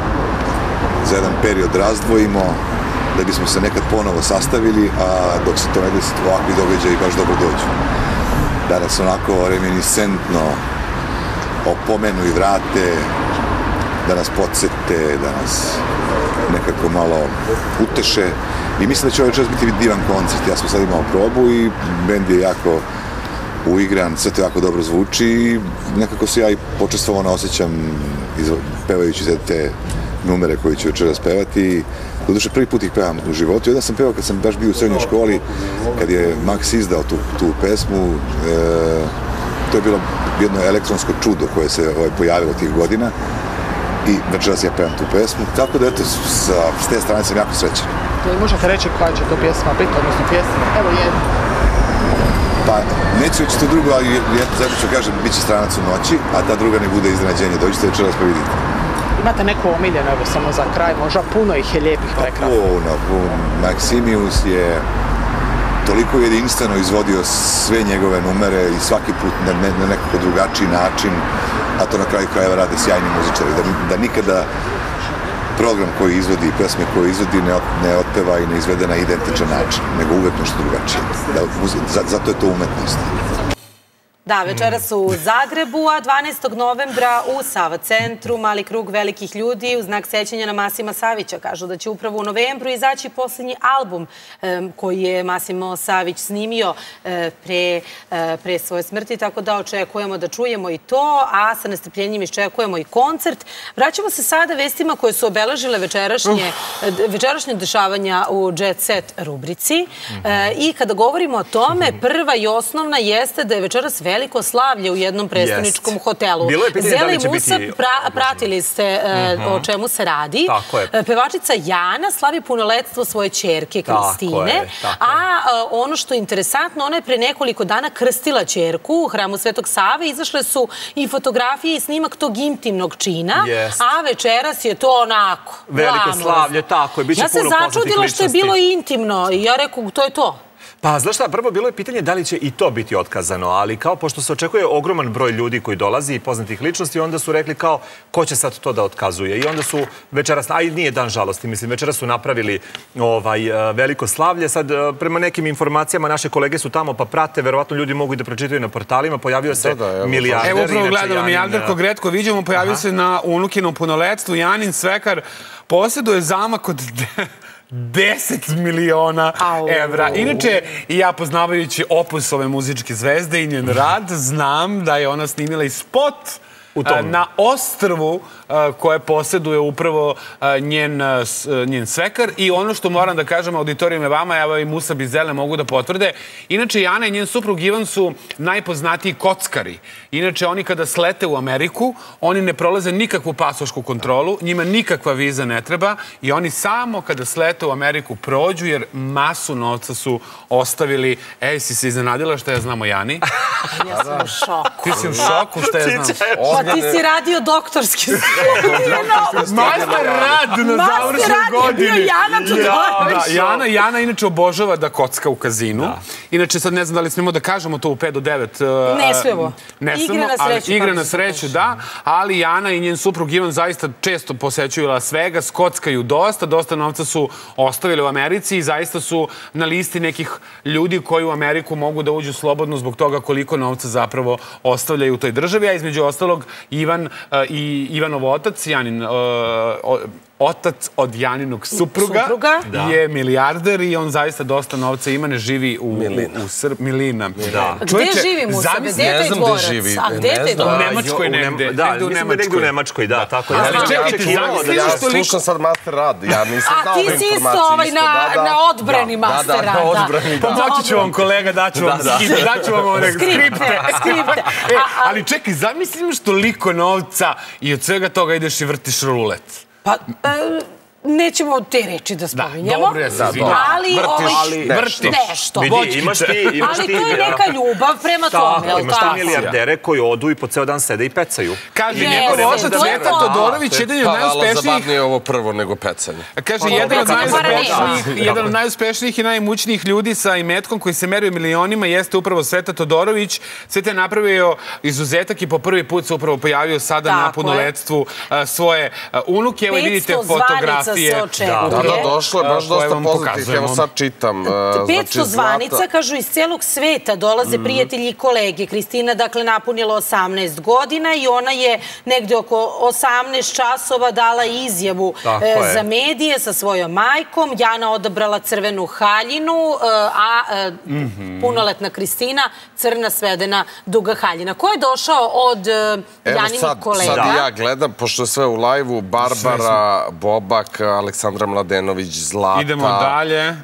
za jedan period razdvojimo, da bismo se nekad ponovo sastavili, a dok se to ne desi, ovakvi događaji baš dobro dođu. Da nas onako reminiscentno opomenu i vrate, da nas podsete, da nas nekako malo uteše. I mislim da će ovaj čas biti divan koncert. Ja sam sad imao probu i bend je jako uigran, sve to jako dobro zvuči i nekako se ja i počestvovano osjećam pevajući te numere koji ću večeras pevati. Doduše, prvi put ih pevam u životu. Onda sam pevao kad sam baš bio u srednjoj školi, kad je Max izdao tu, tu pesmu. E, to je bilo jedno elektronsko čudo koje se ovaj, pojavilo tih godina. I večeras ja pevam tu pesmu. Tako da, eto, sa, s te strane sam jako srećan. Jel možete reći koja će to pjesma biti, odnosno pjesma? Evo jedna. Pa, neću reći to drugo, ali zato ću kažem, bit će Stranac u noći, a ta druga ne bude iznenađenje. Dođite večeras pa vidite. Imate neku omiljenu, evo samo za kraj, možda puno ih je lijepih, prekrasno. Puno, puno. Maksimius je toliko jedinstveno izvodio sve njegove numere i svaki put na, ne, na nekako drugačiji način, a to na kraju krajeva rade sjajni muzičari. Da, da nikada program koji izvodi, pesme koje izvodi ne, ne otpeva i ne izvede na identičan način, nego uvek nešto drugačije. Da, zato je to umetnost. Da, večeras u Zagrebu, a dvanaestog novembra u Sava centru, Mali krug velikih ljudi u znak sećanja na Masima Savića. Kažu da će upravo u novembru izaći posljednji album koji je Masimo Savić snimio pre, pre svoje smrti, tako da očekujemo da čujemo i to, a sa nestrpljenjem iščekujemo i koncert. Vraćamo se sada vestima koje su obeležile večerašnje, večerašnje dešavanja u Jet Set rubrici. I kada govorimo o tome, prva i osnovna jeste da je večeras velika veliko slavlje u jednom prestoničkom hotelu. Bilo je pitanje da li će biti... Zele Musa, pratili ste o čemu se radi. Pevačica Jana slavi punoletstvo svoje ćerke Kristine, a ono što je interesantno, ona je pre nekoliko dana krstila ćerku u hramu Svetog Save, izašle su i fotografije i snimak tog intimnog čina, a večeras je to onako veliko slavlje, tako je, bit će puno poznatih ličnosti. Ja se začudila što je bilo intimno i ja rekao, to je to. Pa, znaš šta, prvo bilo je pitanje da li će i to biti otkazano, ali kao pošto se očekuje ogroman broj ljudi koji dolazi i poznatih ličnosti, onda su rekli kao ko će sad to da otkazuje. I onda su večeras, a i nije dan žalosti, mislim, večeras su napravili veliko slavlje. Sad, prema nekim informacijama, naše kolege su tamo pa prate, verovatno ljudi mogu i da pročitaju na portalima, pojavio se milijarder. Evo upravo gledamo, milijarder kog retko vidimo, pojavio se na unukinom punoletstvu. Janin Svekar posjeduje zamak od deset miliona evra. Inače, i ja poznavajući opus ove muzičke zvezde i njen rad, znam da je ona snimila i spot na ostrvu koje posjeduje upravo njen svekar. I ono što moram da kažem auditorijum je vama, evo i Musa Bizele mogu da potvrde. Inače, Jana i njen suprug Ivan su najpoznatiji kockari. Inače, oni kada slete u Ameriku, oni ne prolaze nikakvu pasošku kontrolu, njima nikakva viza ne treba i oni samo kada slete u Ameriku prođu, jer masu novca su ostavili. Ej, si se iznenadila šta ja znam o Jani? Ja sam u šoku. Ti si u šoku, šta ja znam? Pa ti si radio doktorski master rad na završnoj godini. Master rad je bio Jana Todorović. Jana inače obožava da kocka u kazinu. Inače, sad ne znam da li smemo da kažemo to u pet do devet. Ne smemo. Igre na sreću. Igre na sreću, da. Ali Jana i njen suprug Ivan zaista često posećuju Las Vegas, kockaju dosta, dosta novca su ostavili u Americi i zaista su na listi nekih ljudi koji u Ameriku mogu da uđu slobodno zbog toga koliko novca zapravo ostavljaju u toj državi. A između ostalog, Ivan i Ivanov otac, Janin, otac od Janinog supruga je milijarder i on zaista dosta novca ima, ne živi u Srbiji. Milina. Gde živi Musa? Gde je taj dvorac? A gde je taj dvorac? U Nemačkoj negde. Da, mislim da negde u Nemačkoj, da, tako je. Ja slušam sad master rad, ja nisam znao ove informacije. A ti si isto na odbrani master rada. Da, na odbrani, da. Pomoći ću vam kolega, daću vam skripte. Skripte. Ali čekaj, zamislim što liko novca i od svega toga ideš i vrtiš rulet. Pa, nećemo te reči da spominjamo. Dobro, ja se izvinim. Ali vrtiš nešto. Vidi, imaš ti... Ali to je neka ljubav prema tome, je li imaš ti milijardere koji odu i po ceo dan sede i pecaju. Kaže, njegov otac Cveta Todorović, jedan od najuspešnijih... Pa, zabavnije ovo prvo nego pecanje. Kaže, jedan od najuspešnijih i najmućnijih ljudi sa imetkom koji se meruje milionima jeste upravo Cveta Todorović. Cveta je napravio izuzetak i po prvi put se upravo pojavio sada na punoletstvu svoje unuke. Evo vidite fotografije. Da, da, došlo je baš dosta poznatih, evo sad čitam. petsto zvanica, kažu, iz celog sveta dolaze prijatelji i kolege. Kristina, dakle, napunila osamnaest godina i ona je negde oko osamnaest časova dala izjavu za medije sa svojom majkom. Jana odabrala crvenu haljinu, a punoletna Kristina crna svedena duga haljina. Ko je došao od Janinih kolega? Evo sad ja gledam, pošto je sve u lajvu, Barbara, Bobak, Aleksandra Mladenović, Zlata. Idemo dalje.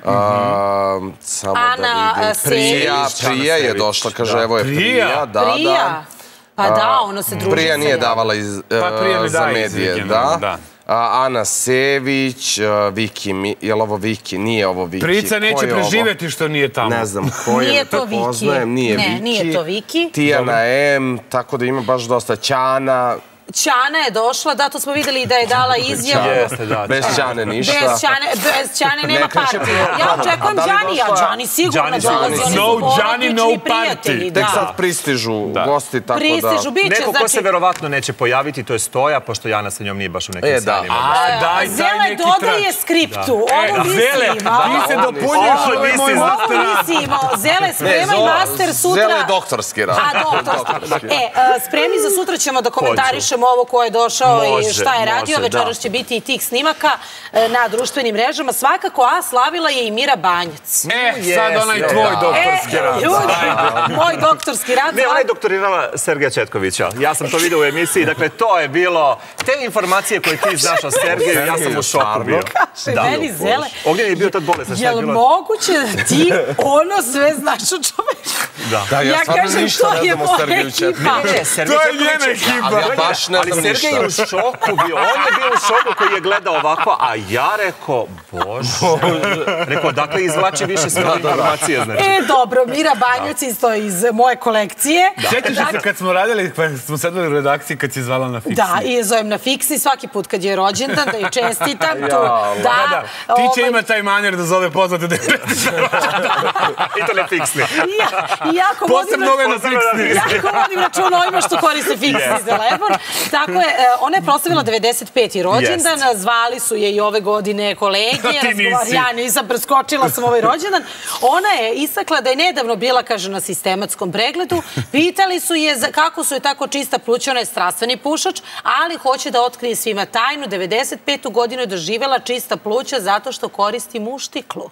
Samo da vidim. Prija, Prija je došla, kaže, evo je Prija. Prija? Pa da, ono se druži sa njom. Prija nije davala za medije, da. Ana Sević, Viki, je li ovo Viki? Nije ovo Viki. Prica neće preživjeti što nije tamo. Ne znam ko je, prepoznajem, nije Viki. Ne, nije to Viki. Tijana M, tako da ima baš dosta. Ćana. Ćana je došla, da, to smo videli da je dala izjavu. Bez Ćane ništa. Bez Ćane nema partije. Ja očekujem Đani, a Đani sigurno dolazi. Oni su porodični prijatelji. Tek sad pristižu gosti, tako da... Pristižu, bit će, znači... Neko ko se verovatno neće pojaviti, to je Stoja, pošto Jana sa njom nije baš u nekim stanjima. Zele dodaje skriptu. Ovo mi si imao. Ti se dopunješ, ovo je moj master rad. Ovo mi si imao. Zele, spremaj master sutra. Zele je doktorski rad. A, doktorski. E, spremi za sutra ćemo da komentarišemo ovo ko je došao i šta je radio. Večeras će biti i tih snimaka na društvenim mrežama. Svakako, a slavila je i Mira Banjac. E, sad onaj tvoj doktorski rad. Moj doktorski rad. Ne, ona je doktorirala Sergeja Četkovića. Ja sam to vidio u emisiji. Dakle, to je bilo... Te informacije koje ti znaš o Sergeju, ja sam u šoku bio. Kaže, meni Zele... Ognjen je bio tad bolestan. Je li moguće da ti ono sve znaš o čoveku? Da, ja stvarno ništa ne znam o Sergeju Četkoviću. To je njena ekipa. Ali ja baš ne znam ništa. Ali Sergej je u šoku bio. On je bio u šoku koji je gledao ovako, a ja rekao, bože. Rekao, dakle, izvlači više svoje informacije. E, dobro, Mira Banjac isto iz moje kolekcije. Sjećaš se kad smo radili, kad smo sedeli u redakciji, kad si zvala na Fiksi? Da, i je zovem na Fiksi svaki put kad je rođendan, da je čestitam. Da, ti će ima taj manjer da zove poznate da je čestitam. I to ne Fiksni. Posebno ove na Fiksni. Jako vodim račun o ovima što koriste Fiksni telefon. Tako je, ona je proslavila devedeset peti rođendan, zvali su je i ove godine kolege. Ja nisam, preskočila sam ovaj rođendan. Ona je istakla da je nedavno bila, kaže, na sistematskom pregledu. Pitali su je kako su je tako čista pluća, ona je strastveni pušač, ali hoće da otkrije svima tajnu. devedeset petu godinu je doživjela čista pluća zato što koristi muštiklu.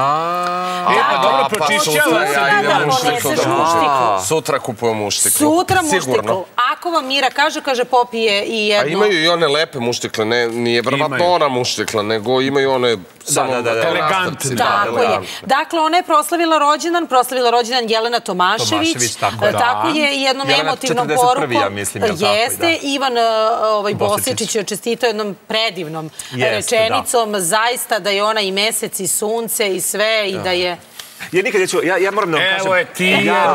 Aaa, pa dobro, pročišćava se. Sutra kupujem muštiklu. Sutra muštiklu. Ako vam Mira kaže, kaže, popije i jedno... A imaju i one lepe muštikle, nije vrvatno ona muštikla, nego imaju one samo elegantne. Tako je. Dakle, ona je proslavila rođendan, proslavila rođendan Jelena Tomašević. Tako je, i jednom emotivnom porukom. Jeste, Ivan Bosječić je čestitao jednom predivnom rečenicom, zaista da je ona i mesec i sunce i sve i da je... Ja nikad neću, ja moram da vam kažem... Evo je Tijana,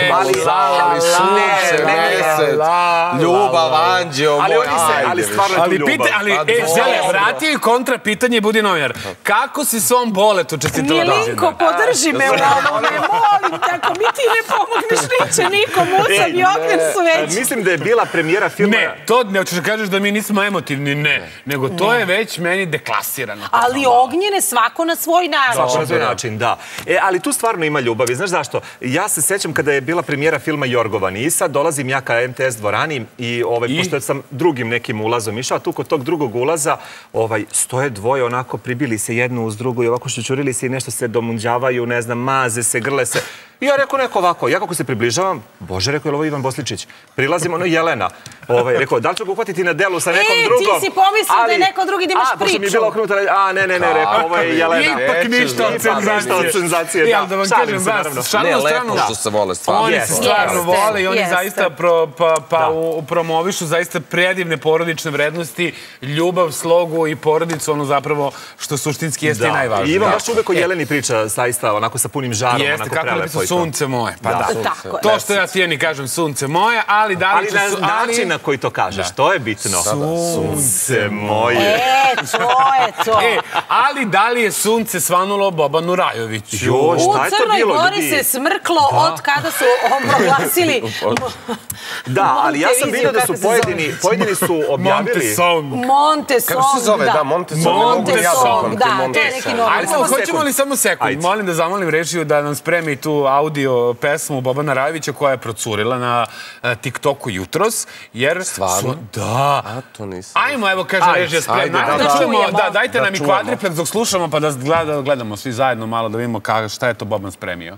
ali sunce, mesec, ljubav, anđeo moj, ajde. Ali stvarno je tu ljubav. Ali, e, Zele, vrati joj kontra pitanje i budi novinar. Kako si svom Boletu čestitala rođendan? Milinko, podrži me u ovome, molim te, ako mi ti ne pomogneš, neće nikom, Mucam i Ognjen su već. Mislim da je bila premijera filma... Ne, to ne hoćeš da kažeš da mi nismo emotivni, ne. Nego to je već meni deklasirano. Ali Ognjene svako na svoj način. Svako na svoj način, da. Ali tu stvarno ima ljubavi. Znaš zašto? Ja se sećam kada je bila premijera filma Jorgovani i sad dolazim ja ka em te es dvorani i pošto sam drugim nekim ulazom išao, tu kod tog drugog ulaza stoje dvoje onako, pribili se jednu uz drugu i ovako šućurili se i nešto se domunđavaju, ne znam, maze se, grle se. I ja rekao neko ovako, ja kako se približavam, bože, rekao je ovo Ivan Bosličić, prilazim ono Jelena, rekao, da li ću ga uhvatiti na delu sa nekom drugom? E, ti si pomislio da je neko drugi da imaš priču. A, pošto mi je bilo okrenuta, a, ne, ne, ne, rekao, ovo je Jelena. Ipak ništa od senzacije. Ja, da vam kažem, ne, lepo što se vole stvarno. Oni se stvarno vole i oni zaista promovišu zaista predivne porodične vrednosti, ljubav, slogu i porodicu, ono zapravo što suštinski jeste i najvažnije. I Ivan baš uvek o Jeleni priča, zaista, onako sa punim žarom, onako prelepo. Sunce moje, pa da. To što ja Tijeni kažem, sunce moje, ali da li će... Ali na način na koji to kažeš, to je bitno. Sunce moje. E, to je to. Ali da li je sunce svanulo Bobanu Rajoviću? Jo, šta je to bilo, ljudi? U Crnoj Gori se smrklo od kada su proglasili... Da, ali ja sam vidio da su pojedini, pojedini su objavili... Montesong. Kako se zove, da, Montesong. Montesong, da, to je neki novi. Ajde, hoćemo li samo sekund? Molim da zamolim režiju da nam spremi tu audio pesmu Bobana Rajovića koja je procurila na TikToku jutros, jer... Stvarno? Da. A, to nisam. Ajmo, evo, kaže režija spremna. Da, dajte nam i kvadriplex dok slušamo, pa da gledamo svi zajedno malo da vidimo šta je to Boban spremio.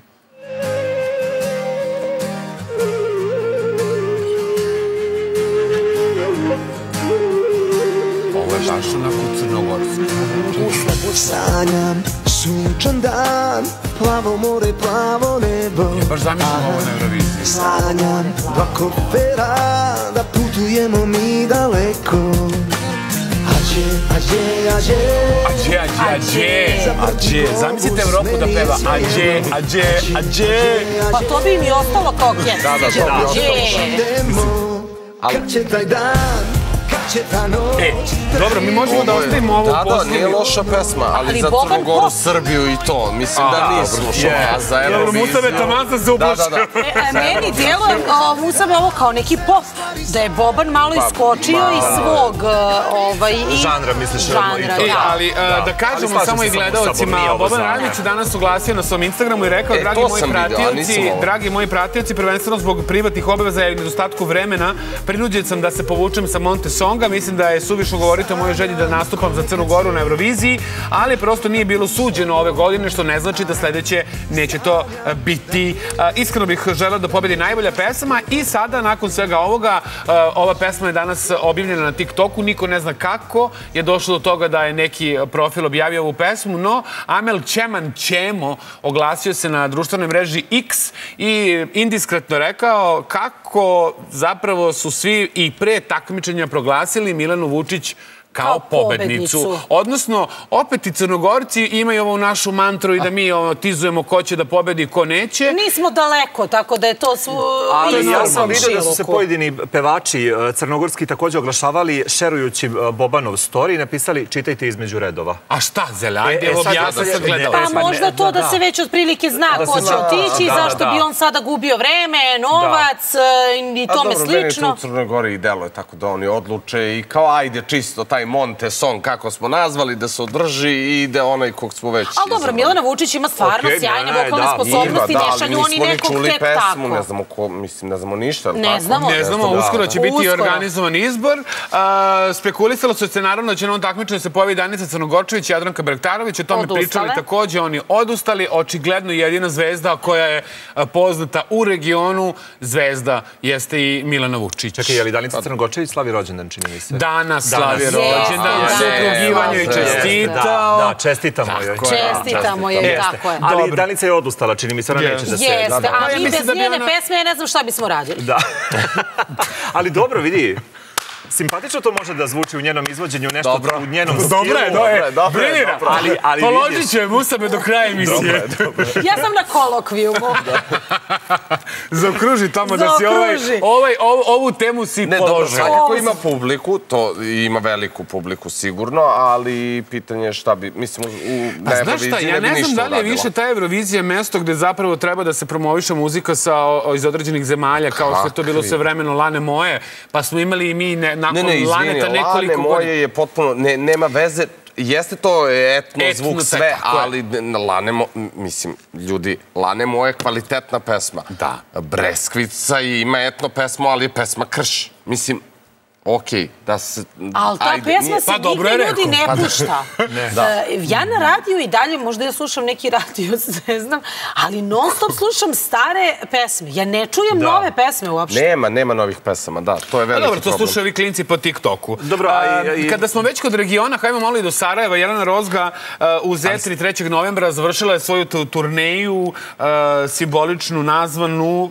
Ovo je baš onako crnogorsko. Sanjam sunčan dan, plavo more, plavo nebo. Je baš zamišljamo ovo na Euroviziji. Sanjam dva kopera, da putujemo mi daleko. Ađe, ađe, ađe. Ađe, ađe, ađe. Ađe. Zamislite Evropu da peva ađe, ađe, ađe. Pa to bi mi ostalo kao kjer. Da, da, to bi ostalo. Kad će taj dan, E, dobro, mi možemo da ostavimo ovu posljednju. Da, da, nije loša pesma, ali za Crnu Goru, Srbiju i to, mislim da nismo. A za Euroviziju... Musabe Tomasa se uplašio. Meni djeluje Musabe ovo kao neki pop, da je Boban malo iskočio iz svog žanra, misliš? Žanra, da. Ali da kažemo samo i gledalcima, Boban Rajović je danas oglasio na svom Instagramu i rekao, dragi moji pratioci, dragi moji pratioci, prvenstveno zbog privatnih obaveza i nedostatku vremena, prinuđen sam da se povučem sa Montesong songa. Mislim da je suvišno govoriti o mojoj želji da nastupam za Crnu Goru na Euroviziji, ali prosto nije bilo suđeno ove godine, što ne znači da sledeće neće to biti. Iskreno bih želeo da pobedi najbolja pesma i sada, nakon svega ovoga, ova pesma je danas objavljena na TikToku. Niko ne zna kako je došlo do toga da je neki profil objavio ovu pesmu, no Amel Ćeman Ćemo oglasio se na društvenoj mreži X i indiskretno rekao kako zapravo su svi i pre takmičenja proglasili Milanu Vučić kao pobednicu. Odnosno, opet i Crnogorci imaju ovu našu mantru i da mi tizujemo ko će da pobedi, ko neće. Nismo daleko, tako da je to svu... Ali ja sam vidio da su se pojedini pevači crnogorski također oglašavali šerujući Bobanov story i napisali čitajte između redova. A šta, Zele? Ajde, evo bi ja sam sad gledala. Pa možda to da se već otprilike zna ko će otići, zašto bi on sada gubio vreme, novac i tome slično. Meni to u Crnoj Gori deluje tako da oni odluče i kao ajde čisto taj Monte song, kako smo nazvali, da se održi i ide onaj kog smo već izabrali. Ali dobro, Milana Vučić ima stvarno sjajne vokalne sposobnosti, ne šalju oni nekog tek tako. Ne znamo ko, mislim, ne znamo ništa. Ne znamo. Ne znamo, uskoro će biti organizovan izbor. Spekulisalo su se naravno da će na ovom takmičenju se pojavi Danica Crnogorčević i Jadranka Brektarović, o tome pričali također, oni odustali. Očigledno jedina zvezda koja je poznata u regionu, zvezda jeste i Milana Vučić. Čekaj, je li Danica Crnogorčević slavi rođendan, čini mi se? Danas slavi rođendan, suprug Ivan joj čestitao. Da, čestitamo joj. Čestitamo joj, tako je. Ali Danica je odustala, čini mi se, ona neće da se... Jeste, a mi bez njene pesme, ja ne znam šta bismo radili. Da. Ali dobro, vidi, simpatično to može da zvuči u njenom izvođenju, nešto u njenom stilu. Dobro je, dobro je, brilira. Položit će Musabe do kraja emisije. Ja sam na kolokvijumu. Zaokruži tamo da si ovu temu si položio. Ne, dobro, svakako ima publiku, to ima veliku publiku sigurno, ali pitanje je šta bi, mislim, na Euroviziji ne bi ništa uradilo. Ja ne znam da li je više ta Eurovizija mesto gde zapravo treba da se promoviše muzika iz određenih zemalja, kao što je to bilo sve vremeno Lane moje, pa smo imali i mi nakon Laneta nekoliko godina. Lane moje je potpuno, nema veze, jeste to etno zvuk sve, ali Lane, mislim, ljudi, Lane moje je kvalitetna pesma. Da. Breskvica ima etno pesmu, ali je pesma Krš. Mislim, okej, da se... Ali ta pesma se nigde ljudi ne pušta. Ja na radiju i dalje, možda ja slušam neki radio, ne znam, ali non stop slušam stare pesme. Ja ne čujem nove pesme uopšte. Nema, nema novih pesama, da, to je veliki problem. Dobro, to slušaju ovi klinci po TikToku. Kada smo već kod regiona, hajmo malo i do Sarajeva, Jelena Rozga u Zetri trećeg novembra završila je svoju turneju simboličnu nazvanu...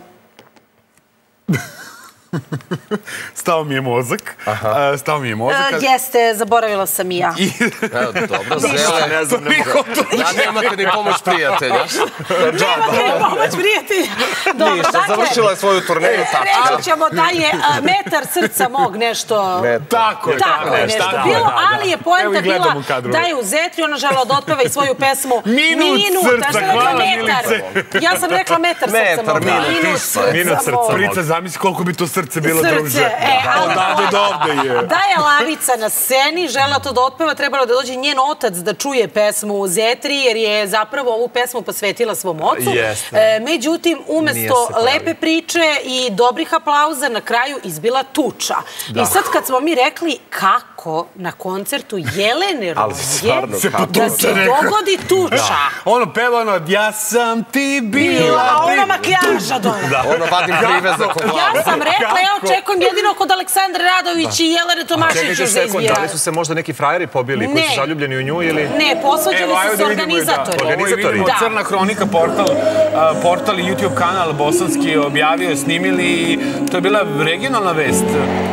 Stao mi je mozak. Stao mi je mozak. Jeste, zaboravila sam i ja. Dobro, Zele, ne znam. Ja nemate ni pomoć prijatelja. Nemate ni pomoć prijatelja. Ništa, završila je svoju turneju. Reći ćemo da je metar srca mog nešto... Tako je. Tako je nešto bilo, ali je poenta bila da je u Zetri ona žela da otpeva i svoju pesmu Minut srca, hvala Milice. Ja sam rekla metar srca mog. Minut srca. Prica, zamisli koliko bi to srce bilo druže. Odavde do ovde je. Da je Lavica na sceni, žela to da otpeva, trebalo da dođe njen otac da čuje pesmu u Zetri, jer je zapravo ovu pesmu posvetila svom ocu. Međutim, umesto lepe priče i dobrih aplauza, na kraju izbila tuča. I sad kad smo mi rekli kako na koncertu Jelene Rozge da se dogodi tuča. Ono peva ono, ja sam ti bila... A ono makijaža dole. Ono vadim priveza kod glavu. Ja sam rekla, ja očekujem jedino kod Aleksandra Radović i Jelene Tomašević za izbira. Da li su se možda neki frajeri pobili koji su zaljubljeni u nju ili... Ne, posvađali su se organizatori. Ovo vidimo Crna hronika, portal i YouTube kanal bosanski objavio, snimili i to je bila regionalna vest.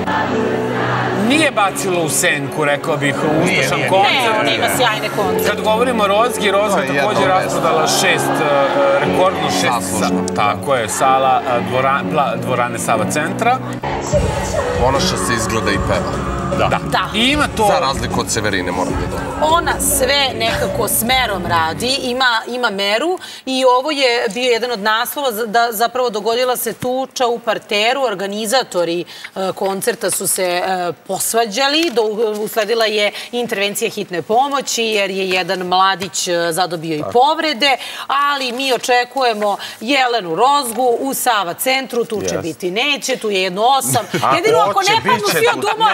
Nije bacilo u senku, rekao bih, uspešan koncert. Ne, nema sjajne koncert. Kad govorimo o Rozgi, Rozga je također rasprodala šest, rekordno šest, tako je, sala dvorane Sava centra. Ponaša se, izgleda i peva. Da. I ima to... Za razliku od Severine, moram da dodam. Ona sve nekako smerom radi, ima meru i ovo je bio jedan od naslova da zapravo dogodila se tuča u parteru. Organizatori koncerta su se posvađali, usledila je intervencija hitne pomoći jer je jedan mladić zadobio i povrede, ali mi očekujemo Jelenu Rozgu u Sava centru, tuče biti neće, tu je jedno osam. Jedino ako ne padnu svi od umora.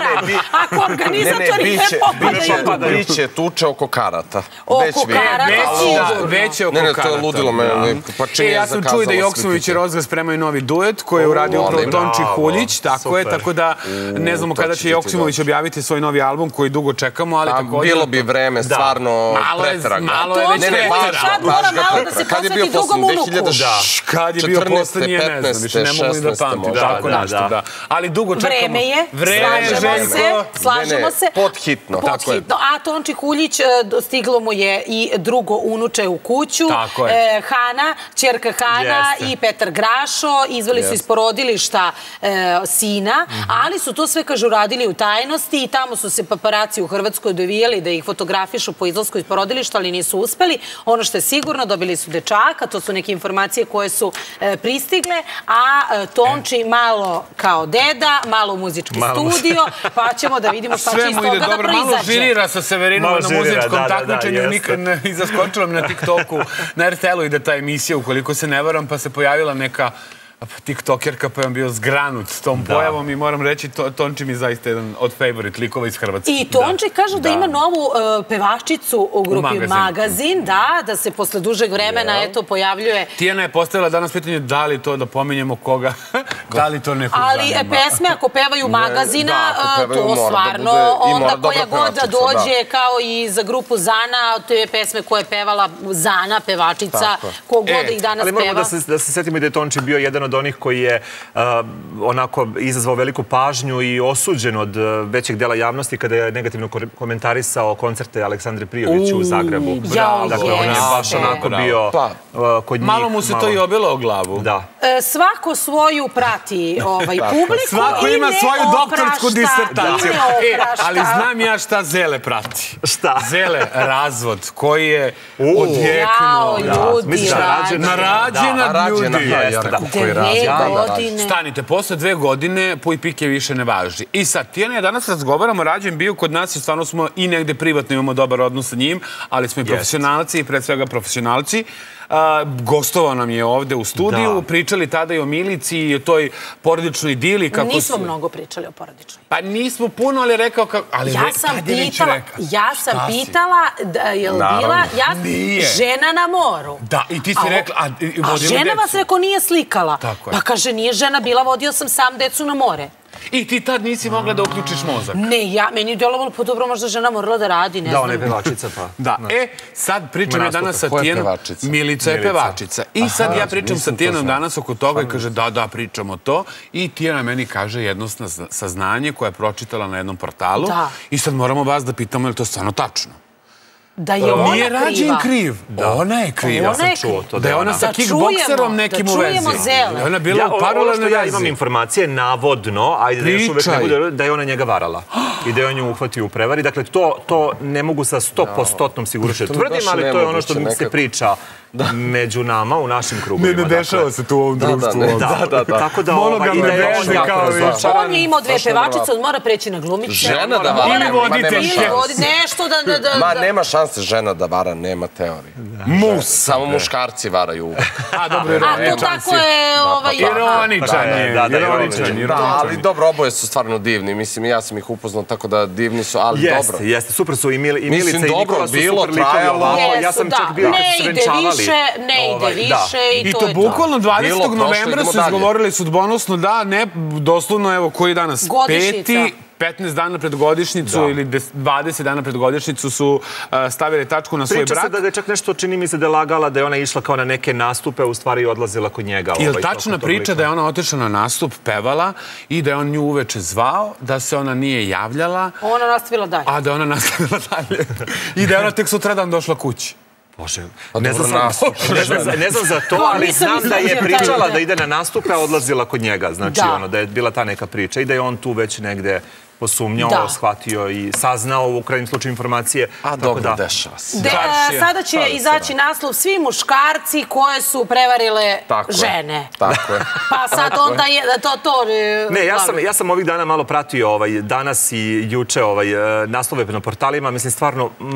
Ako organizatori ne popadaju. Biće tuče oko karata. Oko karata? Već je oko karata. Ne, ne, karata. to je ludilo me. E, ja sam čuo da Joksimović i Rozga spremaju novi duet koji je uradio upravo Tonči Huljić. Tako je, tako da ne znamo kada će Joksimović objaviti svoj novi album koji dugo čekamo, ali također... Bilo bi vreme, stvarno pretraga. Malo je već pretraga. Sad mora malo da se posveti drugom unuku. Kad je bio poslednji, ne znam, više ne mogu ni da pamtim. Tako nešto, da. Ali dugo čekamo. Vreme je, slažemo se, slažemo se. Podhitno. Podhitno. A Tonči Huljić dostiglo mu je i drugo unuče u kuću. Hana, ćerka Hana i Petar Grašo izveli su iz porodilišta sina, ali su to sve, kažu, radili u tajnosti i tamo su se paparaci u Hrvatskoj dovijeli da ih fotografišu po izlasku iz porodilišta, ali nisu uspeli. Ono što je sigurno, dobili su dečaka, to su neke informacije koje su pristigle, a Tonči malo kao deda, malo u muzički studio, pa ćemo da vidimo šta će iz toga da proizađe. Malo žirira sa Severinom na muzičkom takmičenju i zaskočila mi na TikToku, na R T L-u ide ta emisija, ukoliko se ne varam, pa se pojavila neka tiktokerka, pa je on bio zgranut s tom pojavom i moram reći, Tonči mi je zaista jedan od favorit likova iz Hrvatske. I Tonči kažu da ima novu pevačicu u grupi Magazin, da, da se posle dužeg vremena, eto, pojavljuje. Tijana je postavila danas pitanje da li to da pominjemo koga, da li to nekog zanima. Ali pesme, ako pevaju Magazina, to stvarno, onda koja god da dođe, kao i za grupu Zana, to je pesme koje je pevala Zana, pevačica, kogod ih danas peva. Ali moramo da se setimo i da je Tonči bio jedan od onih koji je onako izazvao veliku pažnju i osuđen od većeg dela javnosti kada je negativno komentarisao koncerte Aleksandre Prijović u Zagrebu. Dakle, on je baš onako bio kod njih. Malo mu se to i obilo o glavu. Da. Svako svoju prati publiku. Svako ima svoju doktorsku disertaciju. Ali znam ja šta Zele prati. Šta? Zele, razvod, koji je odjeknuo. Jao, ljudi, rađena ljudi. Dve godine. Stanite, posle dve godine Puj Pike više ne važi. I sad, Tijana, ja danas razgovaramo, Rađen bio kod nas i stvarno smo i negde privatno imamo dobar odnos sa njim, ali smo i profesionalci i pred svega profesionalci. Gostovao nam je ovde u studiju, pričali tada i o Milici i o toj porodičnoj dili. Nismo mnogo pričali o porodičnoj. Pa nismo puno, ali rekao kako... Ja sam pitala, ja sam pitala, je li bila žena na moru? Da, i ti si rekla... A žena vas rekao nije slikala. Pa kaže, nije žena bila, vodio sam sam decu na more. I ti tad nisi mogla da uključiš mozak. Ne, ja, meni je djelovalo, pa dobro, možda žena morala da radi, ne znam. Da, ona je pevačica, pa. Da, e, sad pričam ja danas sa Tijanom. Milica je pevačica. I sad ja pričam sa Tijanom danas oko toga i kaže, da, da, pričamo to. I Tijana meni kaže jedno saznanje koje je pročitala na jednom portalu. I sad moramo vas da pitamo je li to stvarno tačno. Da je ona kriva. Nije Rađen kriv. Ona je kriva. Ja sam čuo to. Da je ona sa kickbokserom nekim u vezi. Da čujemo Zele. Ona je bila u paralelnoj vezi. Ja imam informacije, navodno, ajde da još uvek ne bude, da je ona njega varala. I da je on nju uhvatio u prevari. Dakle, to ne mogu sa stopostotnom sigurnošću tvrdim, ali to je ono što se priča među nama, u našim krugovima. Ne, ne dešava se tu u ovom društvu. Da, da, da. Tako da monogamne veze kao i... On je imao dve pevačice, on mora preći na glumice. Žena da vara. Ili voditeljke. Nešto da... Ma, nema šanse žena da vara, nema teorije. Mus. Samo muškarci varaju uvek. A, dobro, ironičan si. A, to tako je... Ironičan je. Ironičan je. Ali dobro, oboje su stvarno divni. Mislim, ja sam ih upoznao tako da divni su, ali dobro. Jeste, jeste. Super su i Milica i Nikola su super likovi ovako. Ja sam čak bio kad su se venčavali. Ne ide više i to je to. I to bukvalno dvadesetog novembra su izgovorili sudbonosno da, ne, doslovno, evo, koji je danas? Peti, petnaest dana pred godišnicu ili dvadeset dana pred godišnicu su stavili tačku na svoj brak. Priča se da je čak nešto, čini mi se, da je lagala da je ona išla kao na neke nastupe, u stvari odlazila kod njega. Je li tačna priča da je ona otišla na nastup, pevala i da je on nju uveče zvao, da se ona nije javljala? Ona nastavila dalje. A da je ona nastavila dalje. I da je ona tek sutradan došla kući. Bože, ne znam za to, ali znam da je pričala da ide na nastupe, a odlazila kod njega. Znači, da je bila ta neka priča i da je on tu već negde posumnjao, shvatio i saznao u krajnjem slučaju informacije. A dobro, dešava se. Sada će izaći naslov svi muškarci koje su prevarile žene. Tako je. Pa sad onda je to... Ne, ja sam ovih dana malo pratio danas i juče naslove na portalima. Mislim, stvarno...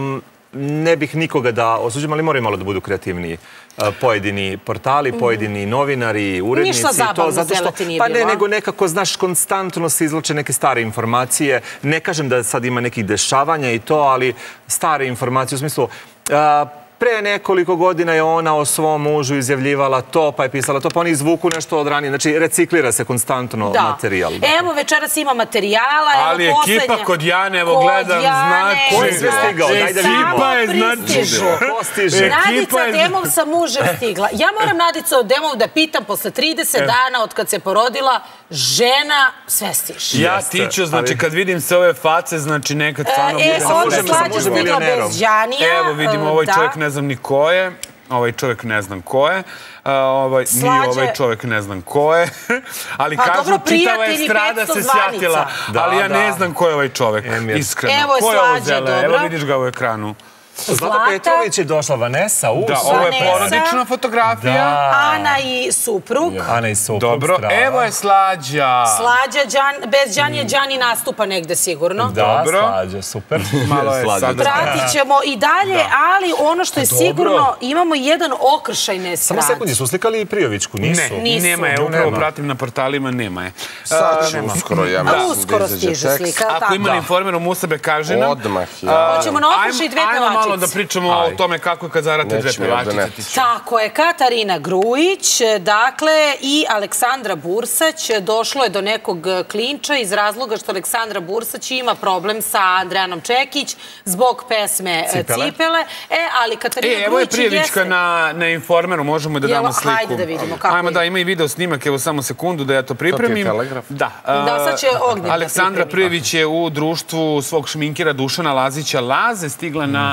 ne bih nikoga da osuđujem, ali moraju malo da budu kreativniji. Pojedini portali, pojedini novinari, urednici. Ništa zabavno zeleti nije bilo. Pa ne, nego nekako, znaš, konstantno se izvlače neke stare informacije. Ne kažem da sad ima nekih dešavanja i to, ali stare informacije u smislu... Pre nekoliko godina je ona o svom mužu izjavljivala to, pa je pisala to, pa oni izvuku nešto od ranije. Znači, reciklira se konstantno materijal. Evo, večeras ima materijala. Ali ekipa kod Jane, evo gledam, znači... Ko je sve stigao? Daj da vidimo. Ekipa je, znači... Ko stiže? Nadica Demov sa mužem stigla. Ja moram Nadicu Demov da pitam, posle trideset dana od kad se porodila, žena sve stiže. Ja tiču, znači, kad vidim se ove face, znači, nekad stvarno bude... E, onda Slađa stigla bez Đanija. Evo, vidimo, ovaj čovjek ne znam ni ko je. Ovaj čovjek ne znam ko je. Ni ovaj čovjek ne znam ko je. Ali kažu, čitava estrada se sjatila. Ali ja ne znam ko je ovaj čovjek. Iskreno. Evo je Slađa, dobro. Evo vidiš ga u ekranu. Zlata Petrović je došla, Vanessa. Da, ovo je porodična fotografija. Ana i suprug. Ana i suprug. Dobro, evo je Slađa. Slađa, bez Đanije, Đani nastupa negde sigurno. Da, Slađa, super. Malo je sad. Pratit ćemo i dalje, ali ono što je sigurno, imamo jedan okršaj nestrad. Samo sekundi, su slikali i Prijovićku, nisu? Ne, nema je, upravo pratim na portalima, nema je. Sad će uskoro, ja mislim, uskoro stiže slika. Ako ima na informerom u sebe, kaže nam. Odmah, ja. Hoćemo na okršaj dve pevačice. Da pričamo o tome kako je kad zarate dve pevačice. Tako je, Katarina Grujić, dakle, i Aleksandra Bursać. Došlo je do nekog klinča iz razloga što Aleksandra Bursać ima problem sa Andrejanom Čekić zbog pesme Cipele. E, ali Katarina Grujić... Evo je Prijevićka na Informeru, možemo da damo sliku. Hajde da vidimo kako je. Ajmo da, ima i video snimak, evo samo sekundu da ja to pripremim. To ti je Telegraf? Da. Da, sad će Ognjen da pripremi. Aleksandra Prijević je u društvu svog šminkera Dušana Lazića Laze stigla na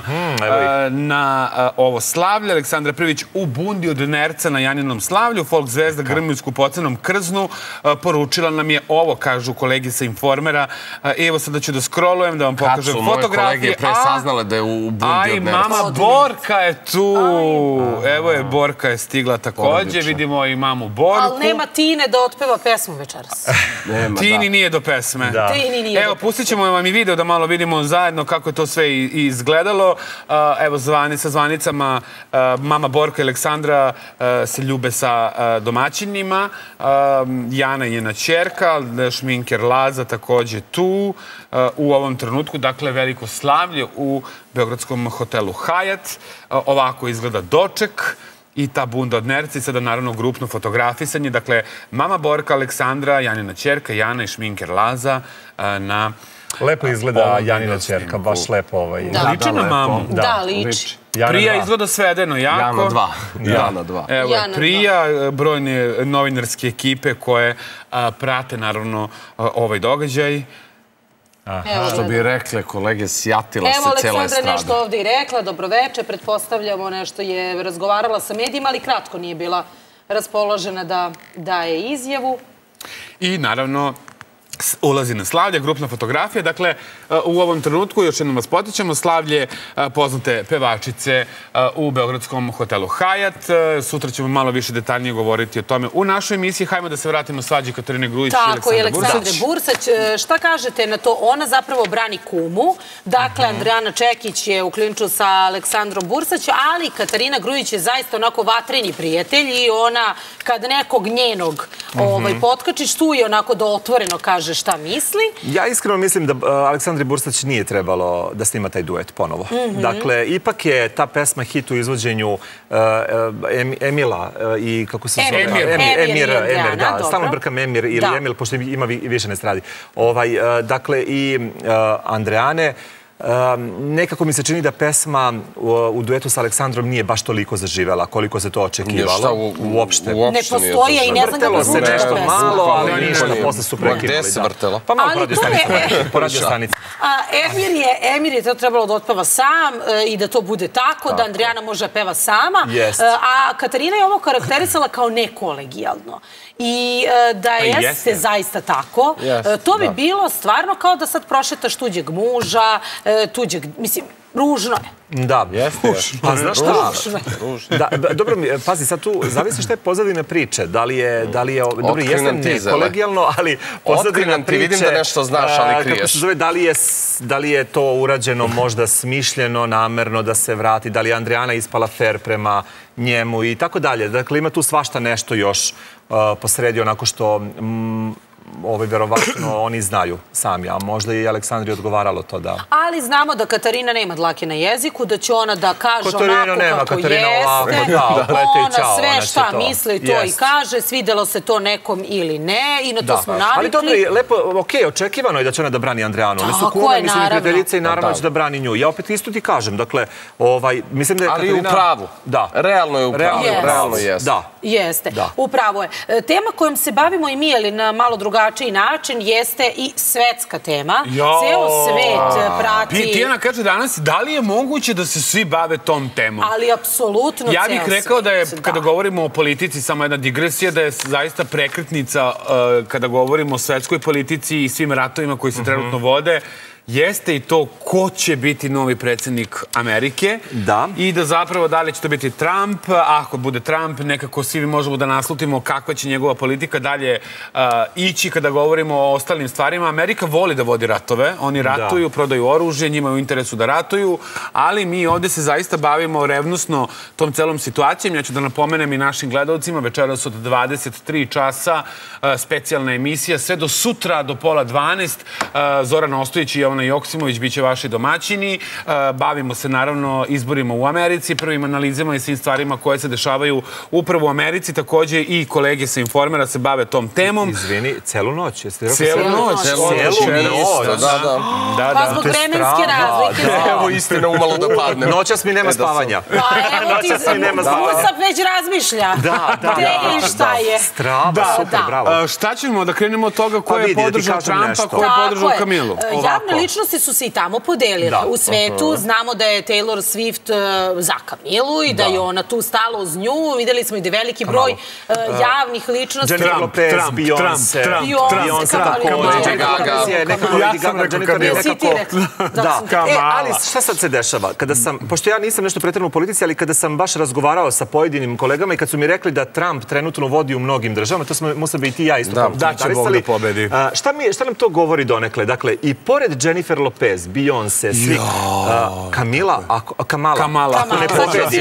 na ovo slavlje. Aleksandra Prijević u bundi od nerca na Janinom slavlju. Folk zvezda grmi u skupocenom krznu. Poručila nam je ovo, kažu kolegi sa Informera. Evo sada ću da scrollujem, da vam pokažem fotografije. Kad su moje kolege pre saznale da je u bundi od nerca. Aj, mama Borka je tu. Evo je, Borka je stigla takođe. Vidimo i mamu Borku. Ali nema Tine da otpeva pesmu večeras. Tini nije do pesme. Evo, pustit ćemo vam i video da malo vidimo zajedno kako je to sve izgledalo. Evo, sa zvanicama mama Borka i Aleksandra se ljube sa domaćinima. Jana je njena ćerka, šminker Laza takođe tu u ovom trenutku. Dakle, veliko slavlje u beogradskom hotelu Hyatt. Ovako izgleda doček i ta bunda od nerca i sada naravno grupno fotografisanje. Dakle, mama Borka, Aleksandra, Janina ćerka, Jana i šminker Laza na... Lepo izgleda Janina ćerka, baš lepo ovaj. Liči na mamu. Da, liči. Prija izgleda svedeno jako. Jana dva. Jana dva. Evo je Prija, brojne novinarske ekipe koje prate naravno ovaj događaj. Što bi rekle kolege, sjatila se cela estrada. Evo, Aleksandra je nešto ovde i rekla, dobroveče, pretpostavljamo nešto je razgovarala sa medijima, ali kratko nije bila raspoložena da daje izjavu. I naravno ulazi na slavlje, grupna fotografija. Dakle, u ovom trenutku, još jednom vas potičemo, slavlje poznate pevačice u beogradskom hotelu Hyatt. Sutra ćemo malo više detaljnije govoriti o tome u našoj emisiji. Hajmo da se vratimo svađi Katarine Grujić i Aleksandra Bursać. Tako je, Aleksandre Bursać. Šta kažete na to? Ona zapravo brani kumu. Dakle, Andrejana Čekić je u klinču sa Aleksandrom Bursać, ali Katarina Grujić je zaista onako vatreni prijatelj i ona, kad nekog njenog potkačiš, tu je onako da otvoreno kaže šta misli. Ja iskreno mislim da Aleksandri Bursać nije trebalo da snima taj duet ponovo. Dakle, ipak je ta pesma hit u izvođenju Emila i kako se zove? Emir, Emir, da. Stalno brkam Emir ili Emil, pošto ima više nestradi. Dakle, i Andreane. Nekako mi se čini da pesma u duetu sa Aleksandrom nije baš toliko zaživela koliko se to očekivalo. Uopšte. Ne postoje i ne znam kako zvuči ta pesma. Malo, ali ništa. Posle su prekinuli. Gde se vrtela? Pa malo po radio stanici. Emir je to trebalo da otpeva sam i da to bude tako, da Andrijana može da peva sama. A Katarina je ovo karakterisala kao nekolegijalno. I da jeste zaista tako, to bi bilo stvarno kao da sad prošetaš tuđeg muža, tuđeg, mislim, Ružno je. Da, jeste. Pa znaš šta? Dobro, pazi, sad tu zavisi šta je pozadina priče. Da li je, da li je, dobro, jeste ne kolegijalno, ali pozadina priče... Vidim da nešto znaš, ali kriješ. Kako se zove, da li je to urađeno možda smišljeno, namerno da se vrati, da li je Andrijana ispala fair prema njemu i tako dalje. Dakle, ima tu svašta nešto još posredi, onako što... Ovaj, verovatno, oni znaju sami, a možda i Aleksandri odgovaralo to da... Ali znamo da Katarina nema dlake na jeziku, da će ona da kaže Katarina onako nema, kako Katarina jeste, ovako, da, ona čao, sve ona šta to. misli to Jest. i kaže, svidelo se to nekom ili ne, i na to Da. smo navikli. Ali dobro, je lepo, okej, očekivano je da će ona da brani Andrijanu. One su Tako kume, je, mislim, i naravno. prijateljice i naravno će da brani nju. Ja opet isto ti kažem, dakle, ovaj, mislim da je Ali Katarina... u pravu. Da. Realno je u pravu. Jest. Realno jeste. Da. Jeste, Da. upravo je. E, Tema kojom se bavimo i mi, ali na malo drugačiji način, jeste i svetska tema. Ceo svet prati... Tijana kaže danas, da li je moguće da se svi bave tom temom? Ali apsolutno ceo svet. Ja bih rekao da je, kada govorimo o politici, samo jedna digresija, da je zaista prekretnica kada govorimo o svetskoj politici i svim ratovima koji se trenutno vode, jeste i to ko će biti novi predsjednik Amerike. Da. I da zapravo da li će to biti Trump. Ako bude Trump, nekako svi možemo da naslutimo kakva će njegova politika dalje ići kada govorimo o ostalim stvarima. Amerika voli da vodi ratove. Oni ratuju, prodaju oružje, njima je u interesu da ratuju, ali mi ovdje se zaista bavimo revnosno tom celom situacijom. Ja ću da napomenem i našim gledalcima, večeras od dvadeset tri časa specijalna emisija, sve do sutra, do pola dvanaest. Zorana Ostojić i Jovana Joksimović bit će vaši domaćini. Bavimo se naravno izborima u Americi, prvim analizama i svim stvarima koje se dešavaju upravo u Americi. Također i kolege sa Informera se bave tom temom. Izvini, celu noć. Celu noć. Celu noć. Pa zbog vremenske razlike. Evo istina umalo da padne. Noćas mi nema spavanja. Pa evo ti Musab već razmišlja. Da, da. Gde i šta je. Strava, super, bravo. Šta ćemo da krenemo od toga ko je podržao Trumpa, ko je podržao Kamilu? Javne ličnosti su se i tamo podelile. U svetu znamo da je Taylor Swift za Kamilu i da je ona tu stala uz nju. Videli smo i da je veliki broj javnih ličnosti. Jennifer Lopez, Beyoncé. Beyoncé, nekako Lady Gaga, Jennifer je nekako... Da, ali šta sad se dešava? Pošto ja nisam nešto pretredno u politici, ali kada sam baš razgovarao sa pojedinim kolegama i kad su mi rekli da Trump trenutno vodi u mnogim državama, to smo Musa i ti ja isto da će Bog da pobedi. Šta nam to govori donekle? Dakle, i pored Jennifer Lopez, Beyoncé, svi, Kamila, Kamala, Kamala, ako ne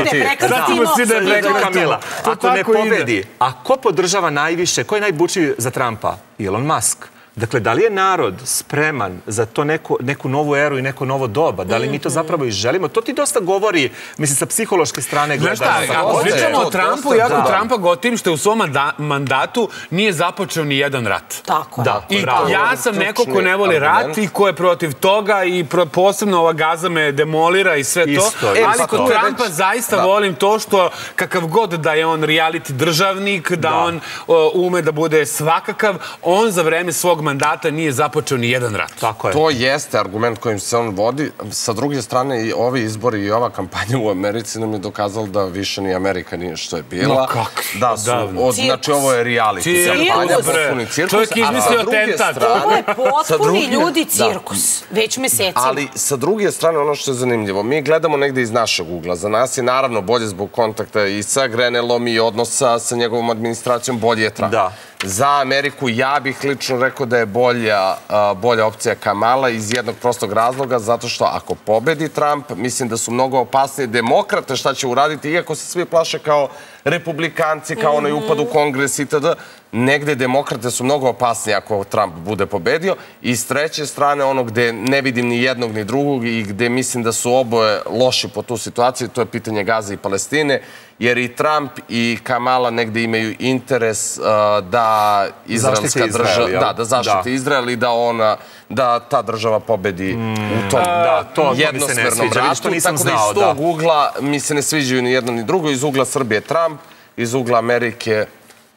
pobedi, Kamila, ako ne pobedi, a ko podržava najviše, ko je najbučiji za Trumpa? Elon Musk. Dakle, da li je narod spreman za to neku novu eru i neko novo doba? Da li mi to zapravo i želimo? To ti dosta govori, mislim, sa psihološke strane gledanja. Znaš šta, ako pričamo o Trumpu, jako Trumpa gotivim što je u svom mandatu nije započeo ni jedan rat. Tako. I ja sam neko ko ne voli rat i ko je protiv toga i posebno ova Gaza me demolira i sve to. Ali kod Trumpa zaista volim to što kakav god da je on reality državnik, da on ume da bude svakakav, on za vreme svog mandata nije započeo ni jedan rat. Tako je. To jeste argument kojim se on vodi. Sa druge strane, i ovi izbori i ova kampanja u Americi nam je dokazala da više ni Amerika nije što je bila. No kak? Da su, znači ovo je reality kampanja, potpuni cirkus. Čovjek izmislio tentat. Ovo je potpuni ljudi cirkus. Već mesecima. Ali sa druge strane, ono što je zanimljivo, mi gledamo negde iz našeg ugla. Za nas je naravno bolje zbog kontakta i sa Grenelom i odnosa sa njegovom administracijom, bolje je Trump. Za Ameriku ja bih lično rekao da je bolja opcija Kamala iz jednog prostog razloga, zato što ako pobedi Trump, mislim da su mnogo opasnije demokrate šta će uraditi, iako se svi plaše kao republikanci, kao onaj upad u kongres itd. Negde demokrate su mnogo opasnije ako Trump bude pobedio. I s treće strane, ono gde ne vidim ni jednog ni drugog i gde mislim da su oboje loši po tu situaciju, to je pitanje Gaze i Palestine, jer i Trump i Kamala negde imaju interes da izraelska država, da zaštiti Izrael i da ona, da ta država pobedi u tom jednosmernom ratu. Tako da iz tog ugla mi se ne sviđaju ni jedno ni drugo. Iz ugla Srbije Trump, iz ugla Amerike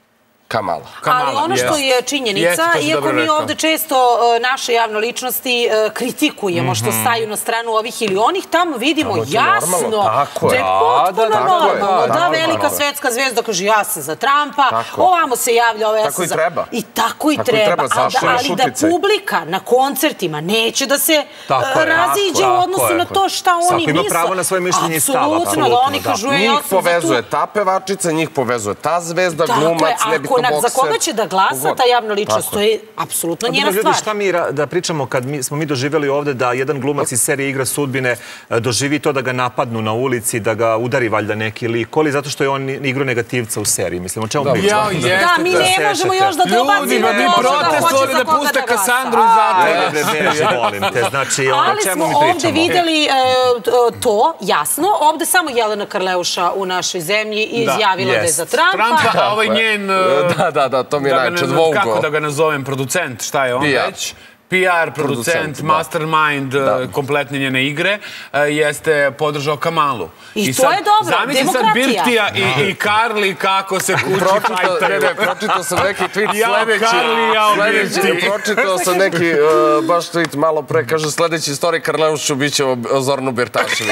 Kamala. Ali ono što je činjenica, iako mi ovde često naše javne ličnosti kritikujemo što staju na stranu ovih ili onih, tamo vidimo jasno da je potpuno normalno da velika svetska zvezda kaže ja sam za Trumpa, ovamo se javlja ovo ja sam za... I tako i treba. Ali da publika na koncertima neće da se raziđe u odnosu na to šta oni misle. Svako ima pravo na svoje mišljenje i stava. Apsolutno, da oni kažu ja sam za tu... Njih povezuje ta pevačica, njih povezuje ta zvezda, glumac, nebitno bokser. Za koga će da glasa ta javna ličnost, to je apsolutno njena stvar. Šta mi da pričamo kad smo mi doživjeli ovde da jedan glumac iz serije Igra sudbine doživi to da ga napadnu na ulici, da ga udari valjda neki lik, ili zato što je on igrao negativca u seriji, mislim, o čemu pričamo? Da, mi ne možemo još da dobacimo to mi protestovali da puste Kasandru iz zatvora. Ne, volim te, znači, o čemu mi pričamo? Ali smo ovde videli to, jasno, ovde samo Jelena Karleuša u našoj zemlji izjavila da je za Trumpa. Trumpa, a ovaj njen... Da, da, da, to mi je najče dvougo. Kako da ga nazovem, producent, šta je on već? P R, producent, mastermind kompletne njene igre, jeste podržao Kamalu. I to je dobro, demokratija. Zamisli sad Birtija i Karli kako se kući fajtaju. Pročitao sam neki tweet sledeći. Ja Karli, ja Birti. Pročitao sam neki, baš tweet malo pre, kaže sledeći istorij Karleušu bit će o Zornu Birtašević.